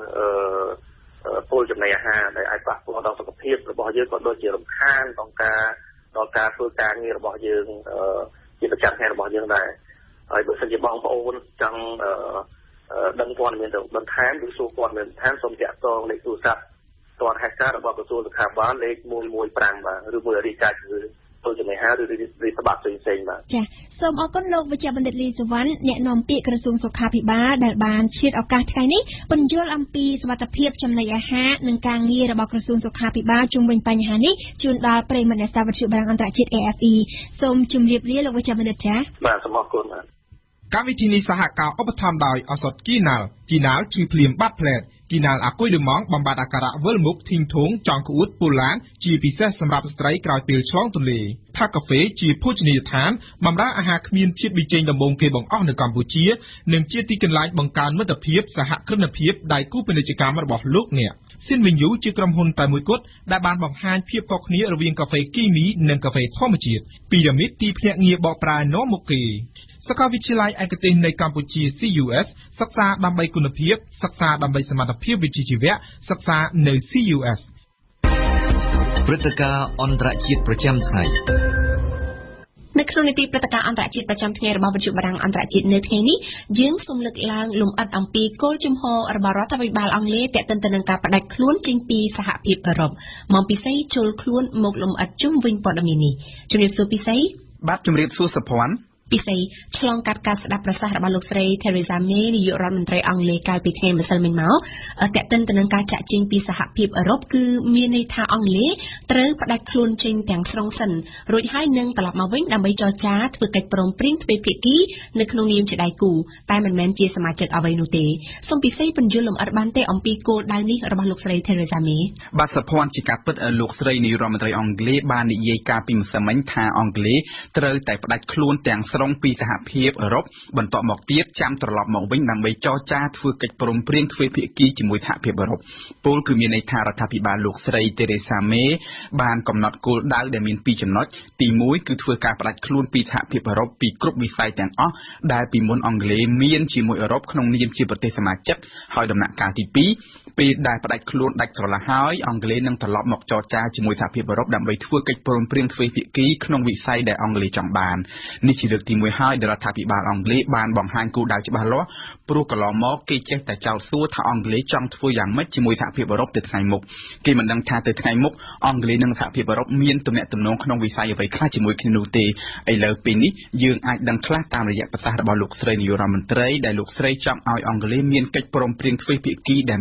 ពលចំណីអាហារដែលអាចប៉ះពាល់ដល់សុខភាពរបស់យើងក៏ដូចជារំខានដល់ការធ្វើការងាររបស់យើងជាប្រចាំថ្ងៃរបស់យើងដែរហើយបើសិនជាបងប្អូនចង់ដឹងព័ត៌មានទៅបន្ថែមឬសួរព័ត៌មានបន្ថែមសូមតាក់ទងលេខទូរស័ព្ទទាត់ហេតុការរបស់ក្រសួងសុខាភិបាលលេខ115បាទឬមួយរាយការណ៍គឺពលចំណីអាហារឬរីសបាក់ផ្សេងៗបាទចាសសូមអរគុណលោកវិជ្ជបណ្ឌិតលីសុវណ្ណអ្នកនាំពាក្យក្រសួងសុខាភិបាលដែលបានឆ្លៀតឱកាសថ្ងៃនេះពន្យល់អំពីសុវត្ថិភាពចំណីអាហារនិងការងាររបស់ក្រសួងសុខាភិបាលជុំវិញបញ្ហានេះជូនដល់ប្រិយមិត្តអ្នកស្ដាប់វិទ្យុបារាំងអន្តរជាតិ RFI សូមជម្រាបលាលោកវិជ្ជបណ្ឌិតចា៎បាទសូមអរគុណបាទកម្មវិធីនេះសហការឧបត្ថម្ភដោយឱសថគីណាល់ជួយភ្លាមបាត់ផ្លែតគីណាល់អាគុយលឺម៉ង់បំបត្តិអាការៈវិលមុខធីងធងចង់ក្អួតពូឡានជាពិសេសសម្រាប់ស្ត្រីក្រោយពេលឆ្លងទន្លេផាកាហ្វេជាភោជនីយដ្ឋានបម្រើអាហារគ្មានជាតិប៊ីចេងដំបូងគេបង្អស់នៅកម្ពុជានិងជាទីកន្លែងបង្កើនមិត្តភាពសហគ្រិនភាពដៃគូពាណិជ្ជកម្មរបស់លោកអ្នកស៊ីនវិញយូជាក្រុមហ៊ុនតែមួយគត់ដែលបានបង្ហាញភាពខុសគ្នារវាងកាហ្វេគីមីនិងកាហ្វេធម្មជាតិពីរ៉ាមីតទីភ្នាក់ងារបកប្រែនាំមុខគេសាកលវិទ្យាល័យឯកទេសនៃកម្ពុជា CUS សិក្សាដើម្បីគុណភាពសិក្សាដើម្បីសមត្ថភាពវិជ្ជាជីវៈសិក្សានៅ CUS ព្រឹត្តិការណ៍អន្តរជាតិប្រចាំថ្ងៃនៅក្នុងនីតិព្រឹត្តិការណ៍អន្តរជាតិប្រចាំថ្ងៃរបស់វិទ្យុបារាំងអន្តរជាតិនៅថ្ងៃនេះយើងសូមលើកឡើងលម្អិតអំពីគោលជំហររបស់រដ្ឋាភិបាលអង់គ្លេសទាក់ទិនទៅនឹងការផ្ដាច់ខ្លួនចេញពីសហភាពអឺរ៉ុបមកពិសីចូលខ្លួនមកលម្អិតជុំវិញព័ត៌មាននេះជំរាបសួរពិសីបាទជំរាបសួរសុភ័ណ្ឌពិសីឆ្លងកាត់ការស្ដាប់ប្រសាសន៍របស់លោកស្រី Theresa May នាយករដ្ឋមន្ត្រីអង់គ្លេសកាលពីថ្ងៃម្សិលមិញមកទាក់ទិនទៅនឹងការចាក់ចេញពីសហភាពអឺរ៉ុបគឺមានន័យថាអង់គ្លេសត្រូវផ្ដាច់ខ្លួនចេញទាំងស្រុងសិនរួចហើយនឹងត្រឡប់មកវិញដើម្បីចរចាធ្វើកិច្ចព្រមព្រៀងទ្វេភាគីនៅក្នុងនាមជាដៃគូតែមិនមែនជាសមាជិកអ្វីនោះទេសូមពិសីពន្យល់លម្អិតបានទេអំពីគោលដៅនេះរបស់លោកស្រី Theresa May បាទសុភ័ណ្ឌជាការពិតលោកស្រីនាយករដ្ឋមន្ត្រីអង់គ្លេសបាននិយាយកាលពីម្សិលមិញថាអង់គ្លេសត្រូវតែផ្ដាច់ខ្លួនទាំងស្រុងពីសហភាពអឺរ៉ុបបន្ទាប់មកទៀតចាំត្រឡប់មកវិញដើម្បីចរចាធ្វើកិច្ចព្រមព្រៀងទ្វេភាគីជាមួយសហភាពអឺរ៉ុបពលគឺមានន័យថារដ្ឋាភិបាលលោកស្រី Theresa May បានកំណត់គោលដៅដែលមាន2ចំណុចទី1គឺធ្វើការផ្ដាច់ខ្លួនពីសហភាពអឺរ៉ុបពីគ្រប់វិស័យទាំងអស់ដែលពីមុនអង់គ្លេសមានជាមួយអឺរ៉ុបក្នុងនាមជាប្រទេសសមាជិកហើយដំណាក់កាលទី2ពេលដែលផ្ដាច់ខ្លួនដាច់ស្រឡះហើយអង់គ្លេសនឹងត្រឡប់មកចរចាជាមួយសហភាពអឺរ៉ុបដើម្បីធ្វើកិច្ចព្រមព្រៀងទ្វេភាគីក្នុងវិស័យដែលអង់គ្លេសចង់បាននេះជាលើកទី1ហើយដែលរដ្ឋាភិបាលអង់គ្លេសបានបង្ហាញគោលដៅច្បាស់លាស់ព្រោះកន្លងមកគេចេះតែចោទសួរថាអង់គ្លេសចង់ធ្វើយ៉ាងម៉េចជាមួយសហភាពអឺរ៉ុបទៅថ្ងៃមុខគេមិនដឹងថាទៅថ្ងៃមុខអង់គ្លេសនិងសហភាពអឺរ៉ុបមានទំនាក់ទំនងក្នុងវិស័យអ្វីខ្លះជាមួយគ្នានោះទេឥឡូវពេលនេះយើងអាចដឹងខ្លះតាមរយៈប្រសាសន៍របស់លោកស្រីនាយករដ្ឋមន្ត្រីដែលលោកស្រីចង់ឲ្យអង់គ្លេសមានកិច្ចព្រមព្រៀងទ្វេភាគីដែលមានវិសា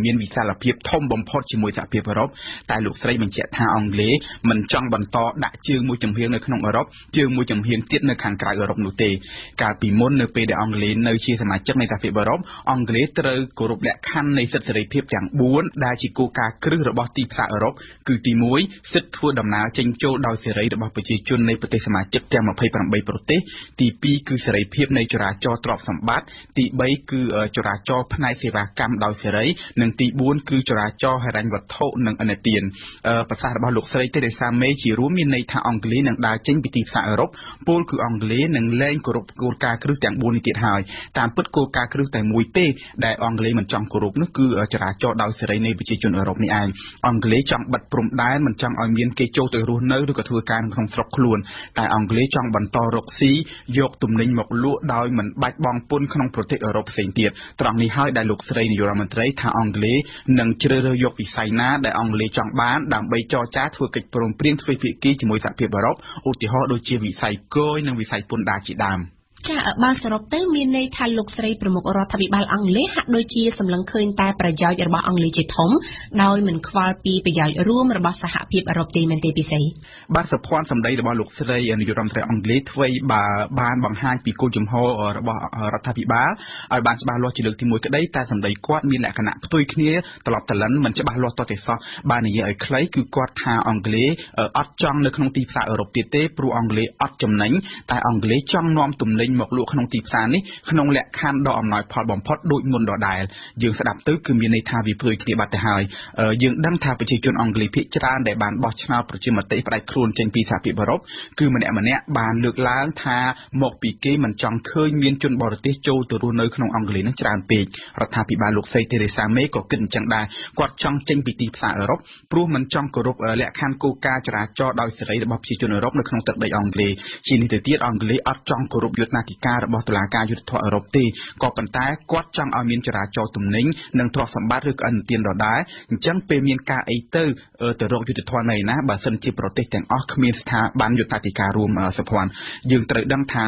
លភាពធំបំផុតជាមួយសហភាពអឺរ៉ុបតែលោកស្រីបញ្ជាក់ថាអង់គ្លេសមិនចង់បន្តដាក់ជើងមួយចំហៀងនៅក្នុងអឺរ៉ុបជើងមួយចំហៀងទៀតនៅខាងក្រៅអឺរ៉ុបនោះទេកាលពីមុននៅពេលដែលអង់គ្លេសនៅជាសមាជិកនៃសហភាពអឺរ៉ុបអង់គ្លេសត្រូវគោរពលក្ខខណ្ឌនៃសិទ្ធិសេរីភាពទាំង4ដែលជាគោលការណ៍គ្រឹះរបស់ទីផ្សារអឺរ៉ុបគឺទី1សិទ្ធិធ្វើដំណើរចេញចូលដោយសេរីរបស់ប្រជាជននៃប្រទេសសមាជិកទាំង28ប្រទេសទី2គឺសេរីភាពនៃចរាចរណ៍ទ្រព្យសម្បត្តិទី3គឺចរាចរណ៍ផ្នែកសេវាកម្មដោយសេរីនិងទី4គឺចរាចរណ៍ហិរញ្ញវត្ថុនិងឥណទានប្រសាសន៍របស់លោកស្រីទេរេសាមេជារួមមានន័យថាអង់គ្លេសនឹងដើរចេញពីទីផ្សារអឺរ៉ុបពលគឺអង់គ្លេសនឹងលែងគោរពគោលការណ៍គ្រឹះទាំង4នេះទៀតហើយតាមពិតគោលការណ៍គ្រឹះតែមួយទេដែលអង់គ្លេសមិនចង់គោរពនោះគឺចរាចរណ៍ដោយសេរីនៃប្រជាជនអឺរ៉ុបនេះឯងអង់គ្លេសចង់បិទព្រំដែនមិនចង់ឲ្យមានគេចូលទៅរស់នៅឬក៏ធ្វើការក្នុងស្រុកខ្លួនតែអង់គ្លេសចង់បន្តរកស៊ីយកទំនិញមកលក់ដោយមិនបាច់បង់ពន្ធក្នុងប្រទេសអឺរ៉ុបផ្សេងទៀតត្រង់នេះហើយដែលលោកស្រីនាយករដ្ឋមន្ត្រីថាអង់គ្លេសនឹងជ្រើសរើសយកវិស័យណាដែលអង់គ្លេសចង់បានដើម្បីចរចាធ្វើកិច្ចព្រមព្រៀងទ្វេភាគីជាមួយសហភាពអឺរ៉ុបឧទាហរណ៍ដូចជាវិស័យគយនិងវិស័យពន្ធដារជាដើមចាបើសរុបទៅមានន័យថាលោកស្រីប្រមុខរដ្ឋាភិបាលអង់គ្លេសហាក់ដូចជាសម្លឹងឃើញតែប្រយោជន៍របស់អង់គ្លេសជាធំដោយមិនខ្វល់ពីប្រយោជន៍រួមរបស់សហភាពអឺរ៉ុបទេមែនទេពិសេសបាទសុភ័ណ្ឌសម្ដីរបស់លោកស្រីនាយករដ្ឋមន្ត្រីអង់គ្លេសធ្វើបើបានបង្ហាញពីគោលជំហររបស់រដ្ឋាភិបាលឲ្យបានច្បាស់លាស់ជាលើកទី1ក្តីតែសម្ដីគាត់មានលក្ខណៈផ្ទុយគ្នាត្រឡប់តលិនមិនច្បាស់លាស់តទៅសោះបាននិយាយឲ្យខ្លីគឺគាត់ថាអង់គ្លេសអត់ចង់នៅក្នុងទីផ្សារអឺរ៉ុបទៀតទេព្រោះអង់គ្លេសអត់ចំណេញតែអង់គ្លេសចង់នាំទំនិញមកលក់ក្នុងទីផ្សារនេះក្នុងលក្ខខណ្ឌដ៏អំណោយផលបំផុតដូចមុនដដែលយើងស្ដាប់ទៅគឺមានន័យថាវាព្រួយគ្នាបាត់ទៅហើយយើងដឹងថាប្រជាជនអង់គ្លេសភាគច្រើនដែលបានបោះឆ្នោតប្រជាមតិផ្ដាច់ខ្លួនចេញពីសហភាពអឺរ៉ុបគឺម្នាក់បានលើកឡើងថាមកពីគេមិនចង់ឃើញមានជនបរទេសចូលទៅរស់នៅក្នុងអង់គ្លេសនឹងច្រើនពេករដ្ឋាភិបាលលោកស្រីទេរេសាមេក៏គិតអញ្ចឹងដែរគាត់ចង់ចេញពីទីផ្សារអឺរ៉ុបព្រោះមិនចង់គោរពលក្ខខណ្ឌគោលការណ៍ចរាចរណ៍ដោយសេរីរបស់ប្រជាជនអឺរ៉ុបនៅក្នុងទឹកដីអង់គ្លេសជានេះទៅទៀតអង់គ្លេសអត់ចង់គោរពយុទ្ធនាធិការរបស់តុលាការយុត្តិធម៌អឺរ៉ុបទេក៏ប៉ុន្តែគាត់ចង់ឲ្យមានចរាចរណ៍ទំនិញនិងទ្រព្យសម្បត្តិឬក៏ឥណទានដដែលអញ្ចឹងពេលមានការអីទៅរកយុត្តិធម៌នៅណាបើសិនជាប្រទេសទាំងអស់គ្មានស្ថាប័នយុត្តិធិការរួមសុភ័ណ្ឌយើងត្រូវដឹងថា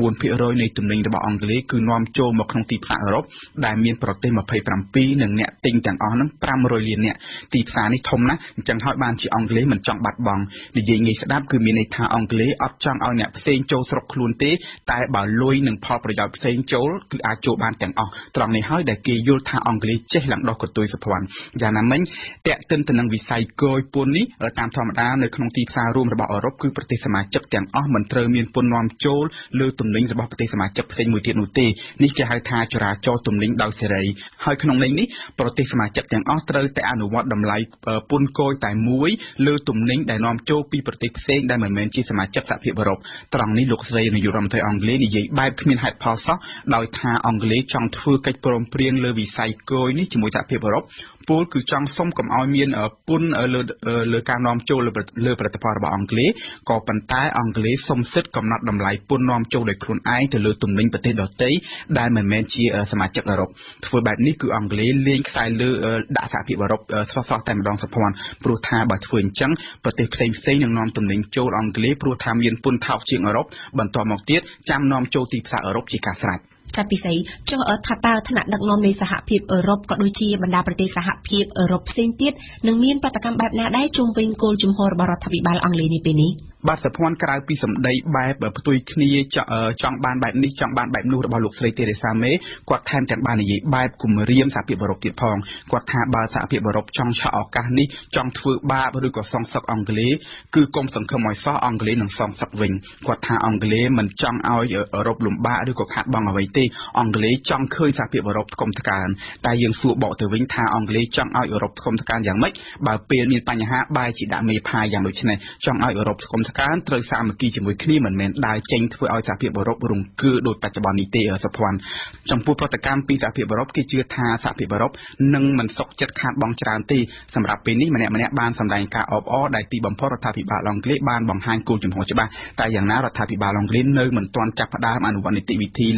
44% នៃទំនិញរបស់អង់គ្លេសគឺនាំចូលមកក្នុងទីផ្សារអឺរ៉ុបដែលមានប្រទេស27និងអ្នកទិញទាំងអស់ហ្នឹង500លាននាក់ទីផ្សារនេះធំណាស់អញ្ចឹងហើយបានជាអង់គ្លេសមិនចង់បាត់បង់និយាយងាយស្ដាប់គឺមានន័យថាអង់គ្លេសអត់ចង់ឲ្យអ្នកផ្សេងចូលស្រុកខ្លួនទេតែបើលុយនិងផលប្រយោជន៍ផ្សេងចូលគឺអាចចូលបានទាំងអស់ត្រង់នេះហើយដែលគេយល់ថាអង់គ្លេសចេះឡើងដោះកតុយសុភ័ណ្ឌយ៉ាងណាមិញតេតិនទៅនឹងវិស័យគយពន្ធនេះតាមធម្មតានៅក្នុងទីផ្សាររួមរបស់អឺរ៉ុបគឺប្រទេសសមាជិកទាំងអស់មិនត្រូវមានពន្ធនាំចូលលើទំនិញរបស់ប្រទេសសមាជិកផ្សេងមួយទៀតនោះទេនេះគេហៅថាចរាចរណ៍ទំនិញដោយសេរីហើយក្នុងន័យនេះប្រទេសសមាជិកទាំងអស់ត្រូវតែអនុវត្តតម្លៃពន្ធគយតែមួយលើទំនិញដែលនាំចូលពីប្រទេសផ្សេងដែលមិនមែនជាសមាជិកសហភាពអឺរ៉ុបត្រង់នេះលោកស្រីនាយករដ្ឋមន្ត្រីអង់គ្លេសនិយាយបែបគ្មានហេតុផលសោះដោយថាអង់គ្លេសចង់ធ្វើកិច្ចព្រមព្រៀងលើវិស័យគយនេះជាមួយសហភាពអឺរ៉ុបពលគឺចង់សុំកុំឲ្យមានពន្ធលើការនាំចូលលើផលិតផលរបស់អង់គ្លេសក៏ប៉ុន្តែអង់គ្លេសសុំសិទ្ធិកំណត់តម្លៃពន្ធនាំចូលដោយខ្លួនឯងទៅលើទំនិញប្រទេសដទៃដែលមិនមែនជាសមាជិកអឺរ៉ុបធ្វើបែបនេះគឺអង់គ្លេសលេងខ្សែលើដាក់សហភាពអឺរ៉ុបសោះតែម្ដងសុភ័ណ្ឌព្រោះថាបើធ្វើអញ្ចឹងប្រទេសផ្សេងនឹងនាំទំនិញចូលអង់គ្លេសព្រោះថាមានពន្ធថោកជាងអឺរ៉ុបបន្ទាប់មកទៀតចាំនាំចូលទីផ្សារអឺរ៉ុបជាការស្រេចចាប់ពិសេសចុះថាតើថ្នាក់ដឹកនាំនៃសហភាពអឺរ៉ុបក៏ដូចជាបណ្ដាប្រទេសសហភាពអឺរ៉ុបផ្សេងទៀតនឹងមានប្រតិកម្មបែបណាដែរជុំវិញគោលជំហររបស់រដ្ឋាភិបាលអង់គ្លេសនេះពេលនេះបាទសុភ័ណ្ឌក្រៅពីសម្ដីបែបផ្ទុយគ្នាចង់បានបែបនេះចង់បានបែបនោះរបស់លោកស្រីទេរេសាមេគាត់ថែមទាំងបាននិយាយបែបគំរាមសហភាពអឺរ៉ុបទៀតផងគាត់ថាបើសហភាពអឺរ៉ុបចង់ឆក់ឱកាសនេះចង់ធ្វើបាបឬក៏សងសឹកអង់គ្លេសគឺកុំសង្ឃឹមឲ្យសោះអង់គ្លេសនឹងសងសឹកវិញគាត់ថាអង់គ្លេសមិនចង់ឲ្យអឺរ៉ុបលំបាកឬក៏ខាតបង់អ្វីទេអង់គ្លេសចង់ឃើញសហភាពអឺរ៉ុបថ្កុំថ្កើងតែយើងសួរបកទៅវិញថាអង់គ្លេសចង់ឲ្យអឺរ៉ុបថ្កុំថ្កើងយ៉ាងម៉េចបើពេលមានបញ្ហាបែរជាដាក់មេផាយយ៉ាងដូចនេះចង់ឲ្យអឺរ៉ុបថ្កុំថ្កើងត្រូវសាមគ្គីជាមួយគ្នាមិនមែនដើរចេញធ្វើឲ្យសហភាពអឺរ៉ុបរង្គើដោយបច្ចុប្បន្ននេះទេសុភ័ណ្ឌចំពោះប្រតិកម្មពីសហភាពអឺរ៉ុបគេជឿថាសហភាពអឺរ៉ុបនឹងមិនសុខចិត្តខាតបង់ច្រើនទេសម្រាប់ពេលនេះម្នាក់បានសម្ដែងការអបអរដែលទីបំផុតរដ្ឋាភិបាលអង់គ្លេសបានបង្ហាញគោលជំហរច្បាស់តែយ៉ាងណារដ្ឋាភិបាលអង់គ្លេសនៅមិនទាន់ចាប់ផ្ដើមអនុវត្តនីតិវិធីលែងលះគ្នា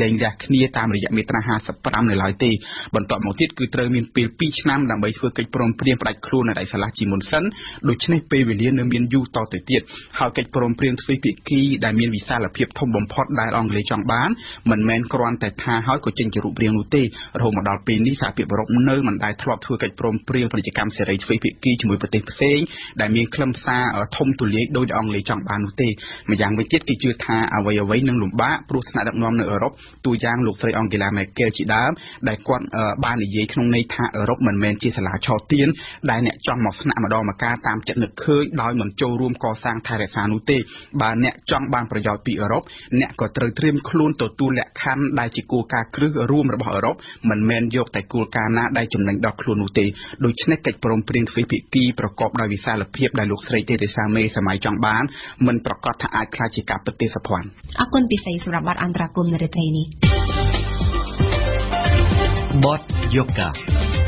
គ្នាតាមរយៈមាត្រា55នៅឡើយទេបន្ទាប់មកទៀតគឺត្រូវមានពេល2ឆ្នាំដើម្បីធ្វើកិច្ចព្រមព្រៀងផ្ដាច់ខ្លួននៅឯសាលាជាមុនសិនដូច្នេះពេលវេលានៅមានយូរតទៅទៀតហើយកិច្ចព្រមព្រៀងទ្វេភាគីដែលមានវិសាលភាពធំបំផុតដែលអង់គ្លេសចង់បានមិនមែនគ្រាន់តែថាហើយក៏ចេញជារូបរាងនោះទេរហូតមកដល់ពេលនេះសហភាពអឺរ៉ុបនៅមិនដែលធ្លាប់ធ្វើកិច្ចព្រមព្រៀងពាណិជ្ជកម្មសេរីទ្វេភាគីជាមួយប្រទេសផ្សេងដែលមានខ្លឹមសារធំទូលាយដោយអង់គ្លេសចង់បាននោះទេម្យ៉ាងវិញទៀតគេជឿថាអ្វីៗនឹងលំបាកព្រោះថ្នាក់ដឹកនាំនៅអឺរ៉ុបទូយ៉ាងលោកស្រីអង់ហ្គេឡាមេកែលជាដើមដែលគាត់បាននិយាយក្នុងន័យថាអឺរ៉ុបមិនមែនជាសាលាឆោតទៀនដែលអ្នកចង់មកស្នាក់ម្ដងម្កាលតាមចិត្តនឹកឃើញដោយមិនចូលរួមកសាងថែរក្សានោះទេបើអ្នកចង់បានប្រយោជន៍ពីអឺរ៉ុបអ្នកក៏ត្រូវត្រៀមខ្លួនទទួលលក្ខខណ្ឌដែលជាគោលការណ៍គ្រឹះរួមរបស់អឺរ៉ុបមិនមែនយកតែគោលការណ៍ណាដែលចំណេញដល់ខ្លួននោះទេដូច្នេះកិច្ចព្រមព្រៀងទ្វេភាគីប្រកបដោយវិសាលភាពដែលលោកស្រីទេរេសាមេសម័យចង់បានមិនប្រកាសថាអាចខ្លាចជាការពិតទេសុភ័ណ្ឌអរគុណពិសេសសម្រាប់បទអន្តរកម្មនៅរាត្រីនេះបទយូហ្គា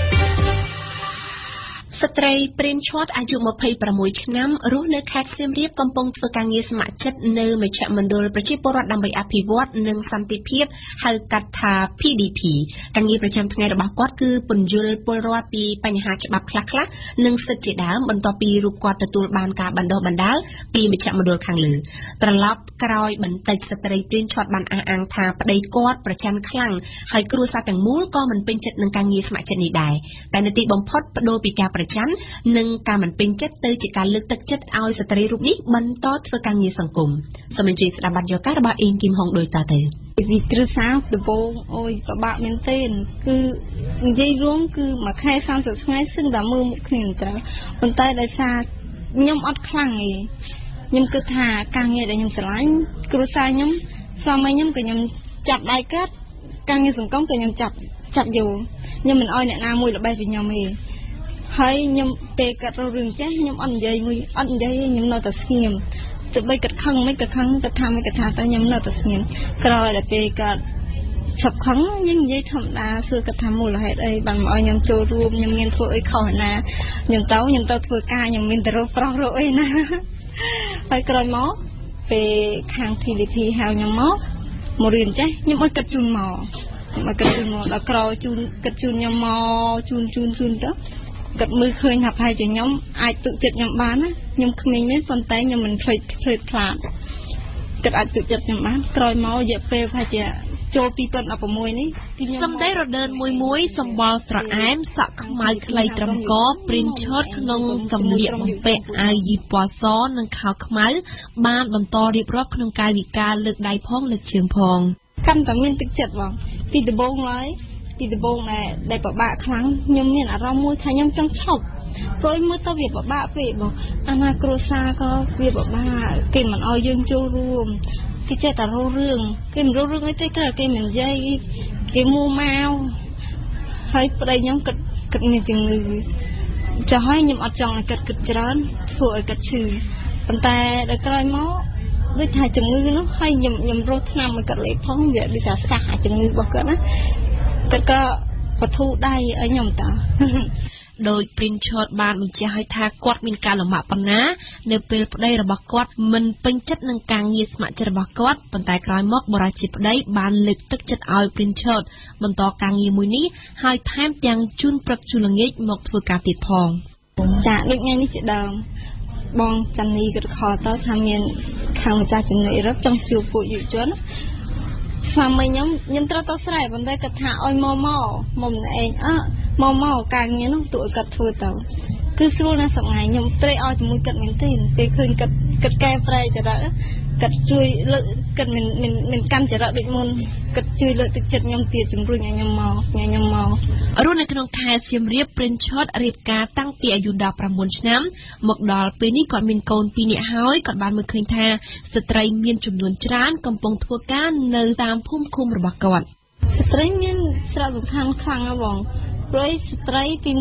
ស្ត្រីព្រៀនឈាត់អាយុ26ឆ្នាំរស់នៅខេត្តសៀមរាបកំពុងធ្វើការងារស្ម័គ្រចិត្តនៅមជ្ឈមណ្ឌលប្រជាពលរដ្ឋដើម្បីអភិវឌ្ឍនិងសន្តិភាពហៅកាត់ថា PDP ការងារប្រចាំថ្ងៃរបស់គាត់គឺពន្យល់ពលរដ្ឋពីបញ្ហាច្បាប់ខ្លះៗនិងសិទ្ធិជាដើមបន្ទាប់ពីរូបគាត់ទទួលបានការបណ្ដុះបណ្ដាលពីមជ្ឈមណ្ឌលខាងលើត្រឡប់ក្រោយបន្តិចស្ត្រីព្រៀនឈាត់បានអះអាងថាប្តីគាត់ប្រច័ណ្ឌខ្លាំងហើយគ្រួសារទាំងមូលក៏មិនពេញចិត្តនឹងការងារស្ម័គ្រចិត្តនេះដែរតែនៅទីបំផុតបដូរពីការប្រច័ណ្ឌនិងការមិនពេញចិត្តទៅជាការលើកទឹកចិត្តឲ្យស្ត្រីរូបនេះបន្តធ្វើការងារសង្គមសូមអញ្ជើញស្ដាប់បទយូហ្គារបស់អ៊ីងគីមហុងដូចតទៅពីគ្រួសារដំបូងអូយពិបាកមែនទេគឺនិយាយរួមគឺមួយខែ30ថ្ងៃសឹងតែមើលមុខគ្នាត្រូវប៉ុន្តែដោយសារខ្ញុំអត់ខ្លាំងទេខ្ញុំគិតថាការងារដែលខ្ញុំស្រឡាញ់គ្រួសារខ្ញុំស្វាមីខ្ញុំក៏ខ្ញុំចាប់ដៃគាត់ការងារសង្គមក៏ខ្ញុំចាប់យកខ្ញុំមិនអោយអ្នកណាមួយល្បេះពីខ្ញុំទេហើយខ្ញុំពេលគាត់រករឿងចេះខ្ញុំអត់និយាយខ្ញុំនៅតែស្ងៀមទោះបីគាត់ខឹងមិនគាត់ខឹងគាត់ថាមិនគាត់ថាតែខ្ញុំនៅតែស្ងៀមក្រោយដល់ពេលគាត់ឈប់ខឹងខ្ញុំនិយាយធម្មតាសួរគាត់ថាមូលហេតុអីបានមកឲ្យខ្ញុំចូលរួមខ្ញុំមានធ្វើអីខុសណាខ្ញុំទៅធ្វើការខ្ញុំមានតែរកប្រុសរកអីណាហើយក្រោយមកពេលខាង PDP ហៅខ្ញុំមករៀនចេះខ្ញុំឲ្យគាត់ជូនមកដល់ក្រោយគាត់ជូនខ្ញុំមកជូនទៅគាត់មើលឃើញថាប្រហែលជាខ្ញុំអាចទុកចិត្តខ្ញុំបានណាខ្ញុំក្មេងមែនប៉ុន្តែខ្ញុំមិនភ្លេចផ្លាតគាត់អាចទុកចិត្តខ្ញុំបានក្រោយមករយៈពេលប្រហែលជាចូល2016នេះគឺខ្ញុំសម្ដីរដើនមួយសម្បល់ស្រអែមសក់ខ្មៅខ្លីត្រឹមកព្រីនឈើតក្នុងសម្លៀកបំពាក់អាវយីពណ៌សនិងខោខ្មៅបានបន្តរៀបរាប់ក្នុងកាយវិការលើកដៃផងលើកជើងផងកាន់តែមានទឹកចិត្តបងពីដំបូងដែលពិបាកខ្លាំងខ្ញុំមានអារម្មណ៍មួយថាខ្ញុំចង់ឈប់ព្រោះមើលទៅវាពិបាកពេកបងអាណាគ្រួសារក៏វាពិបាកគេមិនអោយយើងចូលរួមគេចេះតែរករឿងគេមិនរករឿងអីទេក្រៅគេមិននិយាយគេមួម៉ៅហើយប្តីខ្ញុំគិតមានជំងឺចាស់ហើយខ្ញុំអត់ចង់ឲ្យគិតច្រើនធ្វើឲ្យគិតឈឺប៉ុន្តែដល់ក្រោយមកដូចថាជំងឺនោះហើយខ្ញុំរស់ថ្នាំឲ្យគាត់លេបផងវាដូចថាស្កាស់ជំងឺរបស់គាត់ណាគាត់ក៏បធូរដៃឲ្យខ្ញុំតាដោយព្រីនឈតបានបញ្ជាក់ឲ្យថាគាត់មានការលំបាកប៉ុណ្ណានៅពេលប្តីរបស់គាត់មិនពេញចិត្តនឹងការងារស្ម័គ្រចិត្តរបស់គាត់ប៉ុន្តែក្រោយមកបរិយាជាប្តីបានលើកទឹកចិត្តឲ្យព្រីនឈតបន្តការងារមួយនេះហើយថែមទាំងជូនព្រឹកជូនល្ងាចមកធ្វើការទៀតផងចាដូចថ្ងៃនេះជាដើមបងចាន់នីគាត់ខលទៅថាមានខាងម្ចាស់ចំណុចរឹបចង់ជួបពួកយុវជនស្វាមីខ្ញុំត្រូវទៅស្រែប៉ុន្តែគាត់ថាឲ្យមកម្នាក់ឯងមកការងារនោះទូឲ្យគាត់ធ្វើទៅគឺស្រួលណាស់សម្ងាយខ្ញុំត្រេកអរជាមួយគាត់មែនទេពេលឃើញគាត់កែប្រែចរិតគាត់ជួយលើកគាត់មិនកាន់ចរិតដូចមុនគាត់ជួយលើកទឹកចិត្តខ្ញុំទៀតជំរុញឲ្យខ្ញុំមករស់នៅក្នុងខេត្តសៀមរាបព្រិនឈតរៀបការតាំងពីអាយុ19ឆ្នាំមកដល់ពេលនេះគាត់មានកូន2នាក់ហើយគាត់បានមើលឃើញថាស្ត្រីមានចំនួនច្រើនកំពុងធ្វើការនៅតាមភូមិឃុំរបស់គាត់ស្ត្រីមានសារៈសំខាន់ខ្លាំងណាស់បងព្រោះស្ត្រីទី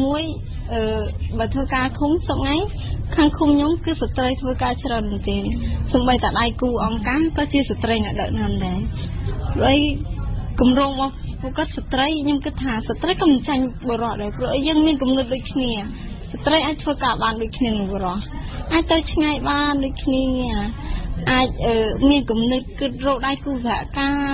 1បើធ្វើការឃុំសប្ងៃខាងឃុំខ្ញុំគឺស្ត្រីធ្វើការច្រើនមែនទេសូម្បីតែដៃគូអង្គការក៏ជាស្ត្រីអ្នកដឹកនាំដែរព្រោះគម្រោងរបស់ពួកគាត់ស្ត្រីខ្ញុំគិតថាស្ត្រីក៏មិនចាញ់បុរសដែរព្រោះយើងមានគំនិតដូចគ្នាស្ត្រីអាចធ្វើការបានដូចគ្នានឹងបុរសអាចទៅឆ្ងាយបានដូចគ្នាអាចមានគំនិតគិតរកដៃគូសហការ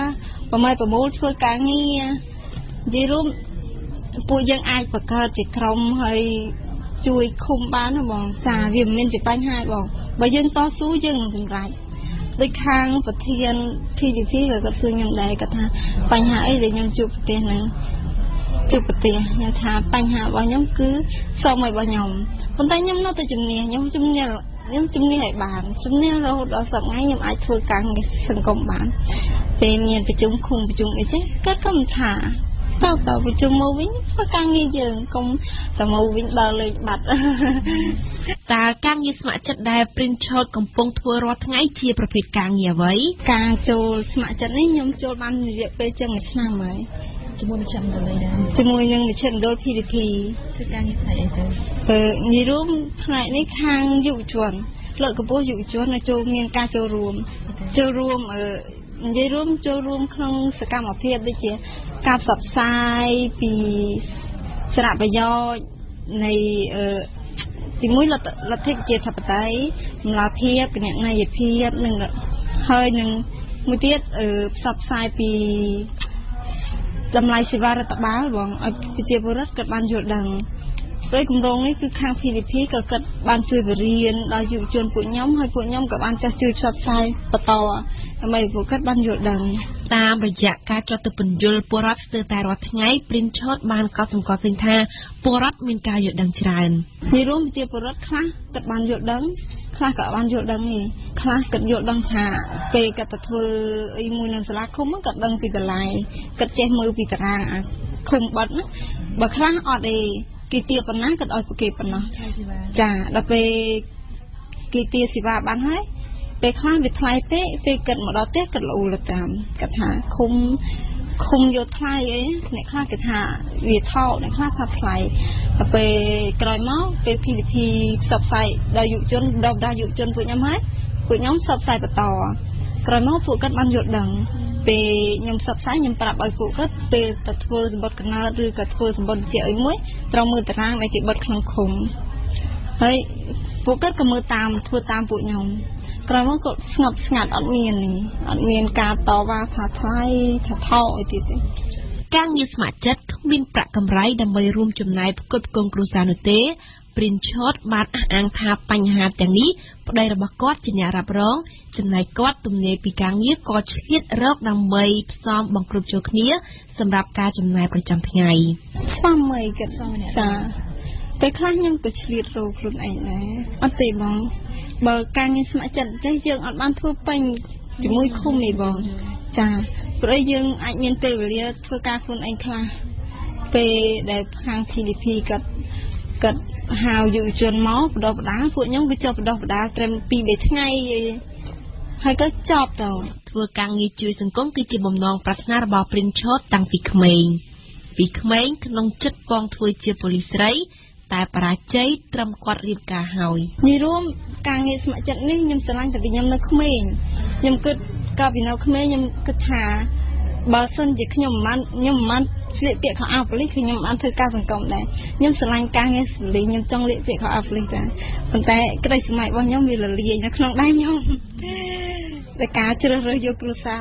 ប្រម៉ែប្រមូលធ្វើការងារនិយាយរួមពួកយើងអាចបង្កើតជាក្រុមហើយជួយឃុំបានណាបងចាវាមិនមានជាបញ្ហាបងបើយើងតស៊ូយើងនឹងសម្រេចដូចខាងប្រធាន PDP ក៏គាត់សួរខ្ញុំដែរគាត់ថាបញ្ហាអីដែលខ្ញុំជួបប្រទេសហ្នឹងជួបប្រទេសខ្ញុំថាបញ្ហារបស់ខ្ញុំគឺសមឲ្យរបស់ខ្ញុំប៉ុន្តែខ្ញុំនៅតែជំនះខ្ញុំជំនះឲ្យបានជំនះរហូតដល់សប្តាហ៍ខ្ញុំអាចធ្វើការងារសង្គមបានពេលមានប្រជុំឃុំប្រជុំអីចេះគាត់ក៏មិនថាតើប្រជុំមកវិញធ្វើការងារយើងកុំតែមកវិញដល់លេខបាត់តើការងារស្ម័គ្រចិត្តដែល Print Shot កំពុងធ្វើរាល់ថ្ងៃជាប្រភេទការងារអ្វីការចូលស្ម័គ្រចិត្តនេះខ្ញុំចូលបានរយៈពេលជាង1ឆ្នាំហើយជាមួយមជ្ឈមណ្ឌលអីដែរជាមួយនឹងមជ្ឈមណ្ឌល PDP ធ្វើការងារផ្នែកអីទៅនិយាយរួមផ្នែកនេះខាងយុវជនលើកកម្ពស់យុវជនឲ្យចូលមានការចូលរួមនិយាយរួមចូលរួមក្នុងសកម្មភាពដូចជាការផ្សព្វផ្សាយពីសារៈប្រយោជន៍នៃទីមួយលទ្ធិជាធិបតេយ្យតម្លាភាពគណនេយ្យភាពនិងហើយនឹងមួយទៀតផ្សព្វផ្សាយពីតម្លៃសេវារដ្ឋបាលបងឲ្យប្រជាពលរដ្ឋគាត់បានយល់ដឹងព្រោះគម្រោងនេះគឺខាង PDP ក៏គាត់បានជួយបរៀនដល់យុវជនពួកខ្ញុំហើយពួកខ្ញុំក៏បានចេះជួយផ្សព្វផ្សាយបន្តដើម្បីពួកគាត់បានយល់ដឹងតាមរយៈការចុះទៅពន្យល់ពលរដ្ឋស្ទើរតែរាល់ថ្ងៃ Print Shot បានកត់សម្គាល់ឃើញថាពលរដ្ឋមានការយល់ដឹងច្រើននិយាយរួមជាពលរដ្ឋខ្លះគាត់បានយល់ដឹងខ្លះក៏បានយល់ដឹងទេខ្លះគាត់យល់ដឹងថាពេលគាត់ទៅធ្វើអីមួយនៅសាលាឃុំគាត់ដឹងពីតម្លៃគាត់ចេះមើលពីតារាងឃុំបិទណាបើខ្លះអត់ទេគេទាប៉ុណ្ណាគាត់ឲ្យប្រគេប៉ុណ្ណោះចាដល់ពេលគេទាសេវាបានហើយពេលខ្លះវាថ្លៃពេកពេលគាត់មកដល់ផ្ទះគាត់លូលតាមគាត់ថាឃុំយកថ្លៃអីអ្នកខ្លះគេថាវាថោកអ្នកខ្លះថាថ្លៃដល់ពេលក្រោយមកពេល PDP ផ្សព្វផ្សាយដល់យុវជនដល់យុវជនពួកខ្ញុំហើយពួកខ្ញុំផ្សព្វផ្សាយបន្តក្រោយមកពួកគាត់បានយល់ដឹងពេលខ្ញុំផ្សព្វផ្សាយខ្ញុំប្រាប់ឲ្យពួកគាត់ពេលទៅធ្វើសម្បត្តិកណើតឬក៏ធ្វើសម្បត្តិជាអីមួយត្រូវមើលតារាងដែលគេបិទក្នុងឃុំហើយពួកគាត់ក៏មើលតាមធ្វើតាមពួកខ្ញុំក្រោយមកក៏ស្ងប់ស្ងាត់អត់មានការតវ៉ាថាថ្លៃថាថោកអីទៀតទេការងារស្ម័គ្រចិត្តគ្មានប្រាក់កម្រៃដើម្បីរួមចំណែកផ្គត់ផ្គង់គ្រួសារនោះទេ Print Shot បានអះអាងថាបញ្ហាទាំងនេះប្តីរបស់គាត់ជាអ្នករ៉ាប់រងចំណែកគាត់ទំនេរពីការងារក៏ឆ្លៀតរកដើម្បីផ្សំបង្គ្រប់ចូលគ្នាសម្រាប់ការចំណាយប្រចាំថ្ងៃស្វាមីគាត់ចាពេលខ្លះខ្ញុំក៏ឆ្លៀតរកខ្លួនឯងដែរអត់ទេបងបើការងារស្ម័គ្រចិត្តចេះយើងអត់បានធ្វើពេញជាមួយឃុំនេះបងចាព្រោះយើងអាចមានពេលវេលាធ្វើការខ្លួនឯងខ្លះពេលដែលខាង PDP គាត់ហៅយុវជនមកបដោះបដាពួកខ្ញុំក៏ចុះបដោះបដាត្រឹម 2-3 ថ្ងៃហើយក៏ចប់ទៅធ្វើការងារជួយសង្គមគឺជាបំណងប្រាថ្នារបស់ Print Shot តាំងពីក្មេងក្នុងចិត្តពងធ្វើជាប៉ូលីសស្រីតែបរាជ័យត្រឹមគាត់រៀបការហើយនិយាយរួមការងារស្ម័គ្រចិត្តនេះខ្ញុំស្រឡាញ់តែពីខ្ញុំនៅក្មេងខ្ញុំគិតកាលពីនៅក្មេងខ្ញុំគិតថាបើសិនជាខ្ញុំមិនស្លៀកពាក់ខោអាវប៉ូលីសគឺខ្ញុំបានធ្វើការសង្គមដែរខ្ញុំស្រឡាញ់ការងារប៉ូលីសខ្ញុំចង់ស្លៀកពាក់ខោអាវប៉ូលីសដែរប៉ុន្តែក្តីសម័យរបស់ខ្ញុំវារលាយនៅក្នុងដៃខ្ញុំតែការជ្រើសរើសយកគ្រួសារ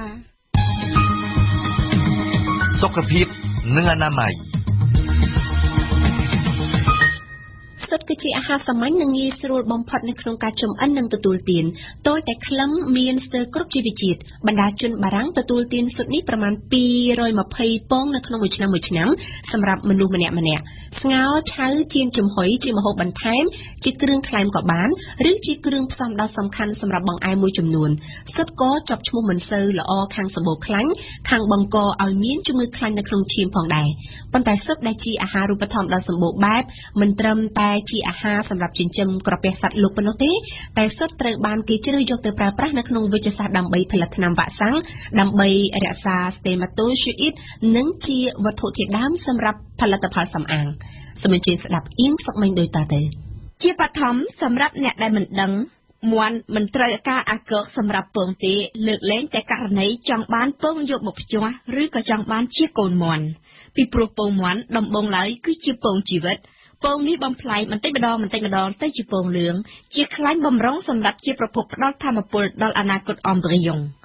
សុខភាពនិងអនាម័យសុទ្ធគឺជាអាហារសាមញ្ញនិងងាយស្រួលបំផុតនៅក្នុងការចម្អិននិងទទួលទានតូចតែក្លឹមមានស្ទើរគ្រប់ជីវជាតិបណ្ដាជនបារាំងទទួលទានសុទ្ធនេះប្រមាណ220ពងនៅក្នុងមួយឆ្នាំសម្រាប់មនុស្សម្នាក់ស្ងោរឆៅចៀនចំហុយជាម្ហូបបន្ថែមជាគ្រឿងក្លែមក៏បានឬជាគ្រឿងផ្សំដ៏សំខាន់សម្រាប់បង្អែមមួយចំនួនសុទ្ធក៏ជាប់ឈ្មោះមិនសូវល្អខាងសម្បូរខ្លាញ់ខាងបង្កឲ្យមានជំងឺខ្លាញ់នៅក្នុងឈាមផងដែរប៉ុន្តែសុទ្ធដែលជាអាហារូបត្ថម្ភដ៏សម្បូរបែបមិនត្រឹមតែជាអាហារសម្រាប់ចិញ្ចឹមក្រពះសត្វលោកប៉ុណ្ណោះទេតែសុទ្ធត្រូវបានគេជ្រើសយកទៅប្រើប្រាស់នៅក្នុងវេជ្ជសាស្ត្រដើម្បីផលិតថ្នាំវ៉ាក់សាំងដើម្បីរក្សាស្តេម៉ាតូស៊ូអ៊ីតនិងជាវត្ថុធាតុដើមសម្រាប់ផលិតផលសម្អាងសូមអញ្ជើញស្ដាប់អៀងសុកមិញដូចតទៅជាបឋមសម្រាប់អ្នកដែលមិនដឹងមាន់មិនត្រូវការអាកកសម្រាប់ពងទេលើកលែងតែករណីចង់បានពងយកមកភ្ជាប់ឬក៏ចង់បានជាកូនមាន់ពីព្រោះពងមាន់ដំបូងឡើយគឺជាពងជីវិតពងនេះបំផ្លាញបន្តិចម្ដងទៅជាពងលឿងជាខ្លាញ់បំរុងសម្រាប់ជាប្រភពផ្ដល់ធម្មពលដល់អនាគតអម្រយងព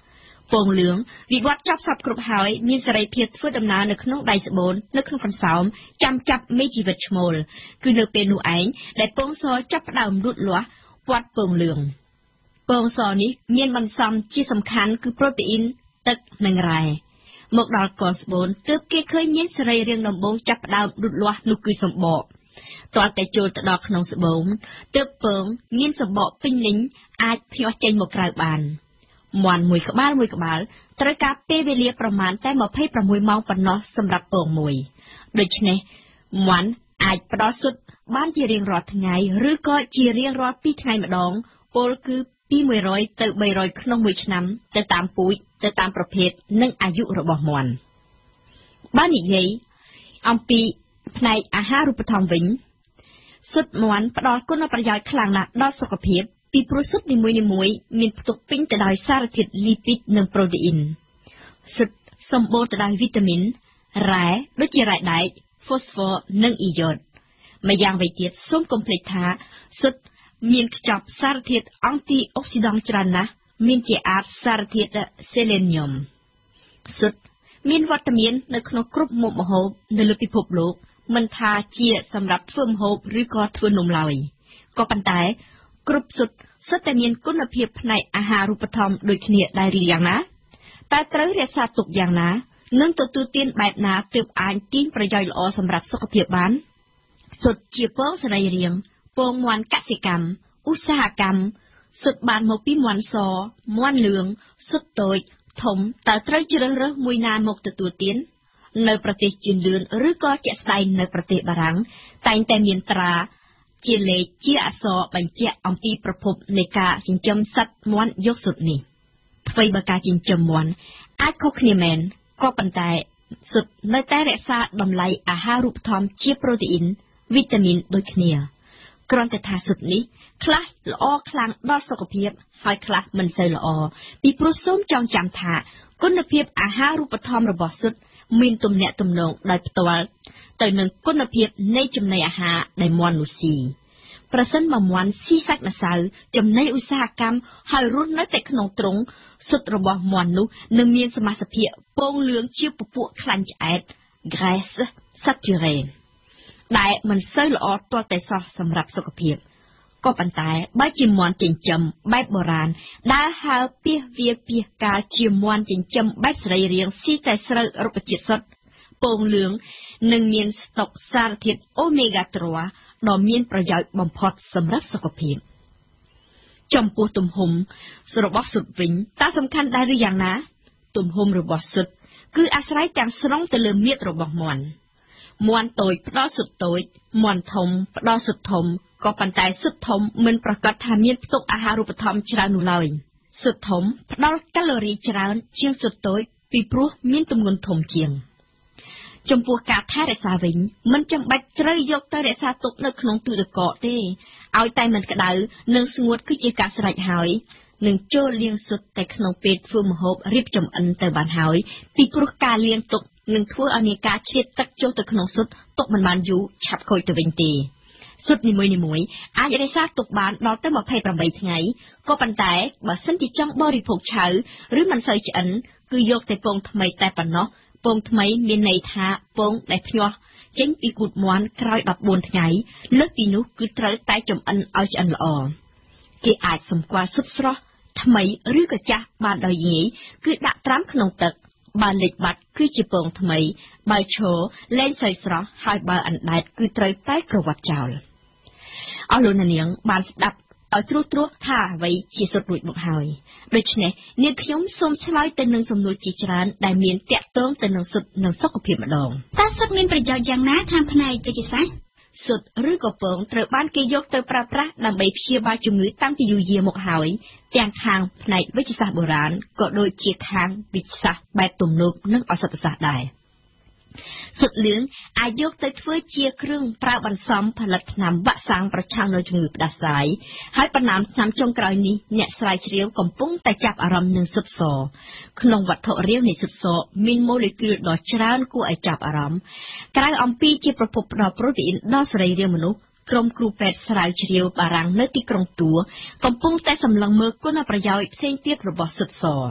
ពងលឿងវិវត្តចាប់សពគ្រប់ហើយមានសេរីភាពធ្វើដំណើរនៅក្នុងដៃស្បូននៅក្នុងកន្សោមចាំចាប់មេជីវិតឈ្មោលគឺនៅពេលនោះឯងដែលពងសចាប់ផ្ដើមលូតលាស់ព័ទ្ធពងលឿងពងសនេះមានបន្សំជាសំខាន់គឺប្រូតេអ៊ីនទឹកនិងរ៉ែមកដល់កស្បូនទើបគេឃើញមានសេរីរាងដំបូងចាប់ផ្ដើមលូតលាស់នោះគឺសម្បកទាល់តែចូលទៅដល់ក្នុងស្បូនទើបពងមានសម្បកពេញលេញអាចភ្ញាស់ចេញមកក្រៅបានមាន់មួយក្បាលត្រូវការពេលវេលាប្រមាណតែ26ម៉ោងប៉ុណ្ណោះសម្រាប់ពងមួយដូច្នេះមាន់អាចផ្ដល់ស៊ុតបានជារៀងរាល់ថ្ងៃឬក៏ជារៀងរាល់2ថ្ងៃម្ដងពលគឺពី100ទៅ300ក្នុងមួយឆ្នាំទៅតាមពូជទៅតាមប្រភេទនិងអាយុរបស់មាន់បាននិយាយអំពីផ្នែកអាហារូបត្ថម្ភវិញស៊ុតមាន់ផ្ដល់គុណប្រយោជន៍ខ្លាំងណាស់ដល់សុខភាពពីព្រោះស៊ុតនីមួយៗមានផ្ទុកពេញទៅដោយសារធាតុលីពីតនិងប្រូតេអ៊ីនស៊ុតសម្បូរទៅដោយវីតាមីនរ៉ែដូចជារ៉ែដែកហ្វូស្វ័រនិងអ៊ីយ៉ូតម្យ៉ាងវិញទៀតសូមកុំភ្លេចថាស៊ុតមានខ្ចប់សារធាតុអង់ទីអុកស៊ីដង់ច្រើនណាស់មានជាអាចសារធាតុសេលេនីយមស៊ុតមានវត្តមាននៅក្នុងគ្រប់មុខម្ហូបនៅលើពិភពលោកមិនថាជាសម្រាប់ធ្វើម្ហូបឬក៏ធ្វើនំឡើយក៏ប៉ុន្តែគ្រប់ស៊ុតសុទ្ធតែមានគុណភាពផ្នែកអាហារូបត្ថម្ភដូចគ្នាដែរឬយ៉ាងណាតែត្រូវរក្សាទុកយ៉ាងណានិងទទួលទានបែបណាទើបអាចទាញប្រយោជន៍ល្អសម្រាប់សុខភាពបានស៊ុតជាពងសរីរាង្គពងមាន់កសិកម្មឧស្សាហកម្មស៊ុតបានមកពីមាន់សមាន់លឿងស៊ុតតូចធំតើត្រូវជ្រើសរើសមួយណាមកទទួលទាននៅប្រទេសជឿនលឿនឬក៏ជាក់ស្ដែងនៅប្រទេសបារាំងតែងតែមានត្រាជាលេខជាអក្សរបញ្ជាក់អំពីប្រភពនៃការចិញ្ចឹមសត្វមាន់យកស៊ុតនេះអ្វីបើការចិញ្ចឹមមាន់អាចខុសគ្នាមែនក៏ប៉ុន្តែស៊ុតនៅតែរក្សាតម្លៃអាហារូបត្ថម្ភជាប្រូតេអ៊ីនវីតាមីនដូចគ្នាគ្រាន់តែថាស៊ុតនេះខ្លះល្អខ្លាំងដល់សុខភាពហើយខ្លះមិនសូវល្អពីព្រោះសូមចងចាំថាគុណភាពអាហារូបត្ថម្ភរបស់ស៊ុតមានទំនាក់ទំនងដោយផ្ទាល់ទៅនឹងគុណភាពនៃចំណីអាហារដែលមាន់នោះស៊ីប្រសិនបើមាន់ស៊ីសាច់ម្សៅចំណីឧស្សាហកម្មហើយរស់នៅតែក្នុងទ្រុងស៊ុតរបស់មាន់នោះនឹងមានសមាសភាពពងលឿងជាពពួកខ្លាញ់ឆ្អែត graisse saturée ដែលមិនសូវល្អទាល់តែសោះសម្រាប់សុខភាពក៏ប៉ុន្តែបើជាមាន់ចិញ្ចឹមបែបបុរាណដើរហើរពាសវាពាសកាលជាមាន់ចិញ្ចឹមបែបសរីរាង្គស៊ីតែស្រូវរុក្ខជាតិសុទ្ធពងលឿងនឹងមានស្តុកសារធាតុអូមេហ្គា3ដ៏មានប្រយោជន៍បំផុតសម្រាប់សុខភាពចំពោះទំហំរបស់ស៊ុតវិញតើសំខាន់ដែរឬយ៉ាងណាទំហំរបស់ស៊ុតគឺអាស្រ័យទាំងស្រុងទៅលើមាឌរបស់មាន់តូចផ្ដល់ស៊ុតតូចមាន់ធំផ្ដល់ស៊ុតធំក៏ប៉ុន្តែស៊ុតធំមិនប្រកាសថាមានផ្ទុកអាហារូបត្ថម្ភច្រើននោះឡើយស៊ុតធំផ្ដល់កាឡូរីច្រើនជាងស៊ុតតូចពីព្រោះមានទម្ងន់ធំជាងចំពោះការថែរក្សាវិញមិនចាំបាច់ត្រូវយកទៅរក្សាទុកនៅក្នុងទូទឹកកកទេឲ្យតែមិនក្តៅនិងស្ងួតគឺជាការស្រេចហើយនឹងចូលលាងស៊ុតតែក្នុងពេលធ្វើម្ហូបរៀបចំអិនទៅបានហើយពីព្រោះការលាងទុកនឹងធ្វើឲ្យមានការឆ្លៀតទឹកចូលទៅក្នុងស៊ុតទុកមិនបានយូរឆាប់ខូចទៅវិញទេស៊ុតនីមួយៗអាចរក្សាទុកបានដល់ទៅ28ថ្ងៃក៏ប៉ុន្តែបើសិនជាចង់បរិភោគឆៅឬមិនសូវឆ្អិនគឺយកតែពងថ្មីតែប៉ុណ្ណោះពងថ្មីមានន័យថាពងដែលភ្ញាស់ចេញពីគូទមាន់ក្រោយ14ថ្ងៃលើសពីនោះគឺត្រូវតែចម្អិនឲ្យឆ្អិនល្អគេអាចសម្គាល់ស៊ុតស្រស់ថ្មីឬក៏ចាស់បានដោយងាយគឺដាក់ត្រាំក្នុងទឹកបើលិចបាត់គឺជាពងថ្មីបើឈរលែងសូវស្រស់ហើយបើអណ្ដែតគឺត្រូវតែក្រវ៉ាត់ចោលអស់លោកនាងបានស្ដាប់ឲ្យត្រួសថាអ្វីជាស៊ុតរួចមកហើយដូច្នេះនាងខ្ញុំសូមឆ្លើយទៅនឹងសំណួរជាច្រើនដែលមានតាក់ទងទៅនឹងស៊ុតនិងសុខភាពម្ដងតើស៊ុតមានប្រយោជន៍យ៉ាងណាខាងផ្នែកវិទ្យាសាស្ត្រស៊ុតឬក៏ពងត្រូវបានគេយកទៅប្រើប្រាស់ដើម្បីព្យាបាលជំងឺតាំងពីយូរយារមកហើយទាំងខាងផ្នែកវិទ្យាសាស្ត្របុរាណក៏ដូចជាខាងវិទ្យាសាស្ត្របែបទំនើបនិងឱសថសាស្ត្រដែរស៊ុតលឿងអាចយកទៅធ្វើជាគ្រឿងប្រើបន្សំផលិតថ្នាំវ៉ាក់សាំងប្រឆាំងនឹងជំងឺផ្ដាសាយហើយប៉ុន្មានឆ្នាំចុងក្រោយនេះអ្នកស្រាវជ្រាវកំពុងតែចាប់អារម្មណ៍នឹងស៊ុតសក្នុងវត្ថុរាវនៃស៊ុតសមានម៉ូលេគុលដ៏ច្រើនគួរឲ្យចាប់អារម្មណ៍ក្រៅអំពីជាប្រភពផ្ដល់ប្រូតេអ៊ីនដល់សរីរាង្គមនុស្សក្រុមគ្រូពេទ្យស្រាវជ្រាវបារាំងនៅទីក្រុងតួកំពុងតែសម្លឹងមើលគុណប្រយោជន៍ផ្សេងទៀតរបស់ស៊ុតស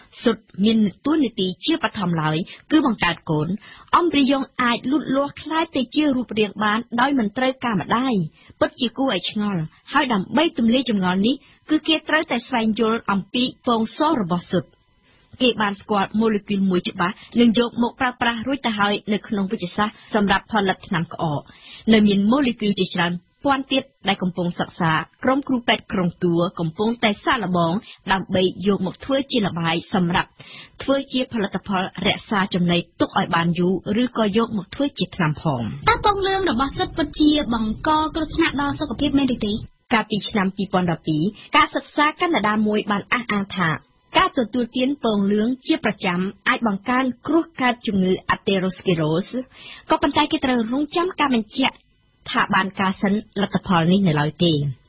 សុទ្ធមានទួនាទីជាបឋមឡើយគឺបង្កើតកូនអំប្រិយងអាចលូតលាស់ខ្លាយទៅជារូបរាងបានដោយមិនត្រូវការម្ដាយពិតជាគួរឲ្យឆ្ងល់ហើយដើម្បីទម្លាយចម្ងល់នេះគឺគេត្រូវតែស្វែងយល់អំពីពងសរបស់សុទ្ធគេបានស្គាល់ម៉ូលេគុលមួយច្បាស់និងយកមកប្រើប្រាស់រួចទៅហើយនៅក្នុងវិទ្យាសាស្ត្រសម្រាប់ផលិតថ្នាំក្អកនៅមានម៉ូលេគុលជាច្រើនពាន់ទៀតដែលកំពុងសិក្សាក្រុមគ្រូពេទ្យក្រុងតួកំពុងតែសាកល្បងដើម្បីយកមកធ្វើជាល្បាយសម្រាប់ធ្វើជាផលិតផលរក្សាចំណីទុកឲ្យបានយូរឬក៏យកមកធ្វើជាថ្នាំផងតើពងលឿងរបស់សុទ្ធពិតជាបង្កគ្រោះថ្នាក់ដល់សុខភាពមែនទេកាលពីឆ្នាំ2012ការសិក្សាកាណាដាមួយបានអះអាងថាការទទួលទានពងលឿងជាប្រចាំអាចបង្កើនគ្រោះកើតជំងឺ atherosclerosis ក៏ប៉ុន្តែគេត្រូវរងចាំការបញ្ជាក់ថាបានការសិនលទ្ធផលនេះនៅឡើយទេ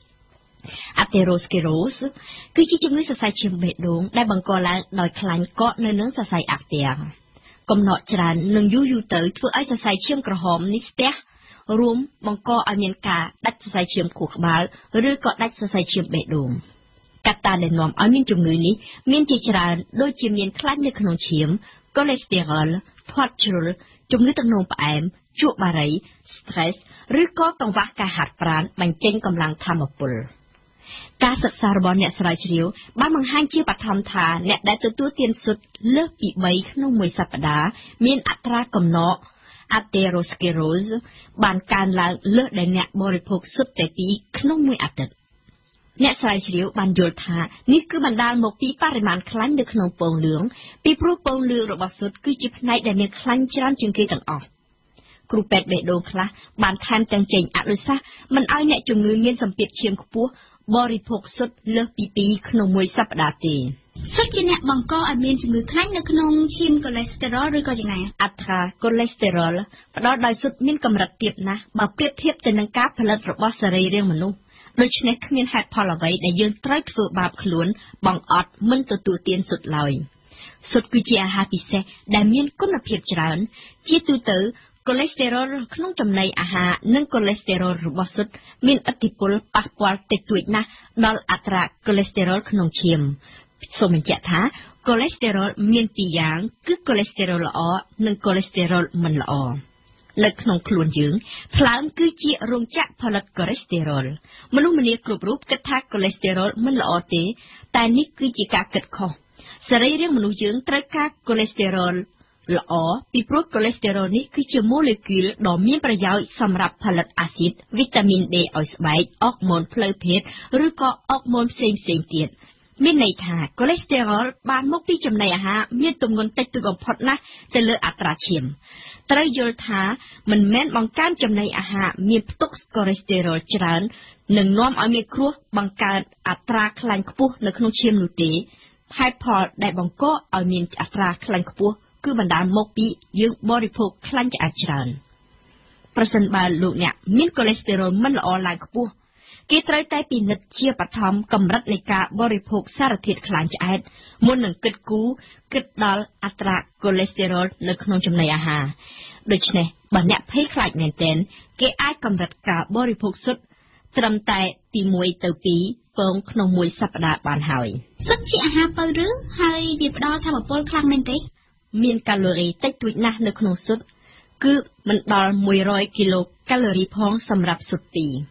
atherosclerosis គឺជាជំងឺសរសៃឈាមបេះដូងដែលបង្កឡើងដោយខ្លាញ់កកនៅនឹងសរសៃអាក់ទែងកំណកច្រើននិងយូរទៅធ្វើឲ្យសរសៃឈាមក្រហមនេះស្ទះរួមបង្កឲ្យមានការដាច់សរសៃឈាមខួរក្បាលឬក៏ដាច់សរសៃឈាមបេះដូងកត្តាដែលនាំឲ្យមានជំងឺនេះមានជាច្រើនដូចជាមានខ្លាញ់នៅក្នុងឈាមកូលេស្តេរ៉ុលធាត់ជ្រុលជំងឺទឹកនោមផ្អែមជក់បារី stress ឬក៏កង្វះការហាត់ប្រាណបញ្ចេញកម្លាំងថាមពលការសិក្សារបស់អ្នកស្រាវជ្រាវបានបង្ហាញជាបឋមថាអ្នកដែលទទួលទានស៊ុតលើសពី3ក្នុងមួយសប្តាហ៍មានអត្រាកំណក atherosclerosis បានកើនឡើងលើសដែលអ្នកបរិភោគស៊ុតតែ2ក្នុងមួយអាទិត្យអ្នកស្រាវជ្រាវបានយល់ថានេះគឺបណ្ដាលមកពីបរិមាណខ្លាញ់នៅក្នុងពងលឿងពីព្រោះពងលឿងរបស់ស៊ុតគឺជាផ្នែកដែលមានខ្លាញ់ច្រើនជាងគេទាំងអស់គ្រូពេទ្យបេះដូងខ្លះបានថែមទាំងចេញអនុសាសន៍មិនឲ្យអ្នកជំងឺមានសម្ពាធឈាមខ្ពស់បរិភោគស៊ុតលើសពី2ក្នុងមួយសប្តាហ៍ទេស៊ុតជាអ្នកបង្កឲ្យមានជំងឺខ្លាញ់នៅក្នុងឈាមកូលេស្តេរ៉ុលឬក៏យ៉ាងណាអត្រាកូលេស្តេរ៉ុលផ្ដល់ដោយស៊ុតមានកម្រិតទាបណាស់បើប្រៀបធៀបទៅនឹងការផលិតរបស់សរីរាង្គមនុស្សដូច្នេះគ្មានហេតុផលអ្វីដែលយើងត្រូវធ្វើបាបខ្លួនបង្អត់មិនទទួលទានស៊ុតឡើយស៊ុតគឺជាអាហារពិសេសដែលមានគុណភាពច្រើនជាទូទៅកូលេស្តេរ៉ុលក្នុងចំណីអាហារនិងកូលេស្តេរ៉ុលរបស់ស៊ុតមានឥទ្ធិពលប៉ះពាល់តិចតួចណាស់ដល់អត្រាកូលេស្តេរ៉ុលក្នុងឈាមសូមបញ្ជាក់ថាកូលេស្តេរ៉ុលមាន2យ៉ាងគឺកូលេស្តេរ៉ុលល្អនិងកូលេស្តេរ៉ុលមិនល្អនៅក្នុងខ្លួនយើងថ្លើមគឺជារោងចក្រផលិតកូលេស្តេរ៉ុលមនុស្សម្នាគ្រប់រូបគិតថាកូលេស្តេរ៉ុលមិនល្អទេតែនេះគឺជាការគិតខុសសរីរាង្គមនុស្សយើងត្រូវការកូលេស្តេរ៉ុលល្អពីព្រោះកូលេស្តេរ៉ុលនេះគឺជាម៉ូលេគុលដ៏មានប្រយោជន៍សម្រាប់ផលិតអាស៊ីតវីតាមីន D ឲ្យស្បែកអរម៉ូនផ្លូវភេទឬក៏អរម៉ូនផ្សេងទៀតមានន័យថាកូលេស្តេរ៉ុលបានមកពីចំណីអាហារមានទម្ងន់តិចតួចបំផុតណាស់ទៅលើអត្រាឈាមត្រូវយល់ថាមិនមែនបង្កើនចំណីអាហារមានផ្ទុកកូលេស្តេរ៉ុលច្រើននឹងនាំឲ្យមានគ្រោះបង្កើតអត្រាខ្លាញ់ខ្ពស់នៅក្នុងឈាមនោះទេហេតុផលដែលបង្កឲ្យមានអត្រាខ្លាញ់ខ្ពស់គឺបណ្ដាលមកពីយើងបរិភោគខ្លាញ់ឆ្អែតច្រើនប្រសិនបើលោកអ្នកមានកូលេស្តេរ៉ុលមិនល្អឡើងខ្ពស់គេត្រូវតែពិនិត្យជាបឋមកម្រិតនៃការបរិភោគសារធាតុខ្លាញ់ឆ្អែតមុននឹងគិតដល់អត្រាកូលេស្តេរ៉ុលនៅក្នុងចំណីអាហារដូច្នេះបើអ្នកភ័យខ្លាចមែនទែនគេអាចកម្រិតការបរិភោគស៊ុតត្រឹមតែពី1ទៅ2ពងក្នុងមួយសប្តាហ៍បានហើយស៊ុតជាអាហារពៅឬហើយវាផ្ដល់ថាមពលខ្លាំងមែនទេមានកាឡូរីតិចតួចណាស់នៅក្នុងស៊ុតគឺមិនដល់100គីឡូកាឡូរីផងសម្រាប់ស៊ុត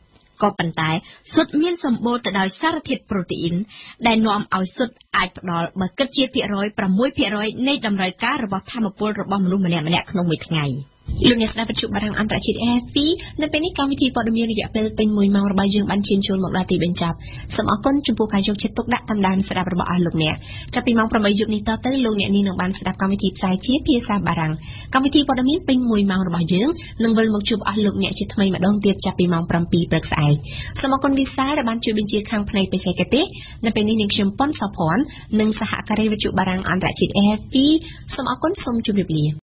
2ក៏ប៉ុន្តែស៊ុតមានសម្បូរទៅដោយសារធាតុប្រូតេអ៊ីនដែលនាំឲ្យស៊ុតអាចផ្ដល់បើគិតជាភាគរយ 6% នៃតម្រូវការរបស់ថាមពលរបស់មនុស្សម្នាក់ៗក្នុងមួយថ្ងៃលោកអ្នកស្ដាប់វិទ្យុបារាំងអន្តរជាតិ RFI នៅពេលនេះកម្មវិធីព័ត៌មានរយៈពេលពេញ1ម៉ោងរបស់យើងបានឈានចូលមកដល់ទីបញ្ចប់សូមអរគុណចំពោះការយកចិត្តទុកដាក់តាមដានស្ដាប់របស់អស់លោកអ្នកចាប់ពីម៉ោង 8 យប់នេះតទៅលោកអ្នកនាងនឹងបានស្ដាប់កម្មវិធីផ្សាយជាភាសាបារាំងកម្មវិធីព័ត៌មានពេញ1ម៉ោងរបស់យើងនឹងវិលមកជួបអស់លោកអ្នកជាថ្មីម្ដងទៀតចាប់ពីម៉ោង 7 ព្រឹកស្អែកសូមអរគុណវិសាលដែលបានជួយបញ្ជាខាងផ្នែកបច្ចេកទេសនៅពេលនេះនាងខ្ញុំប៉ុនសុភ័ណ្ឌនិងសហការីវិទ្យុបារាំងអន្តរជាតិ RFI សូមអរគុណសូមជម្រាបលា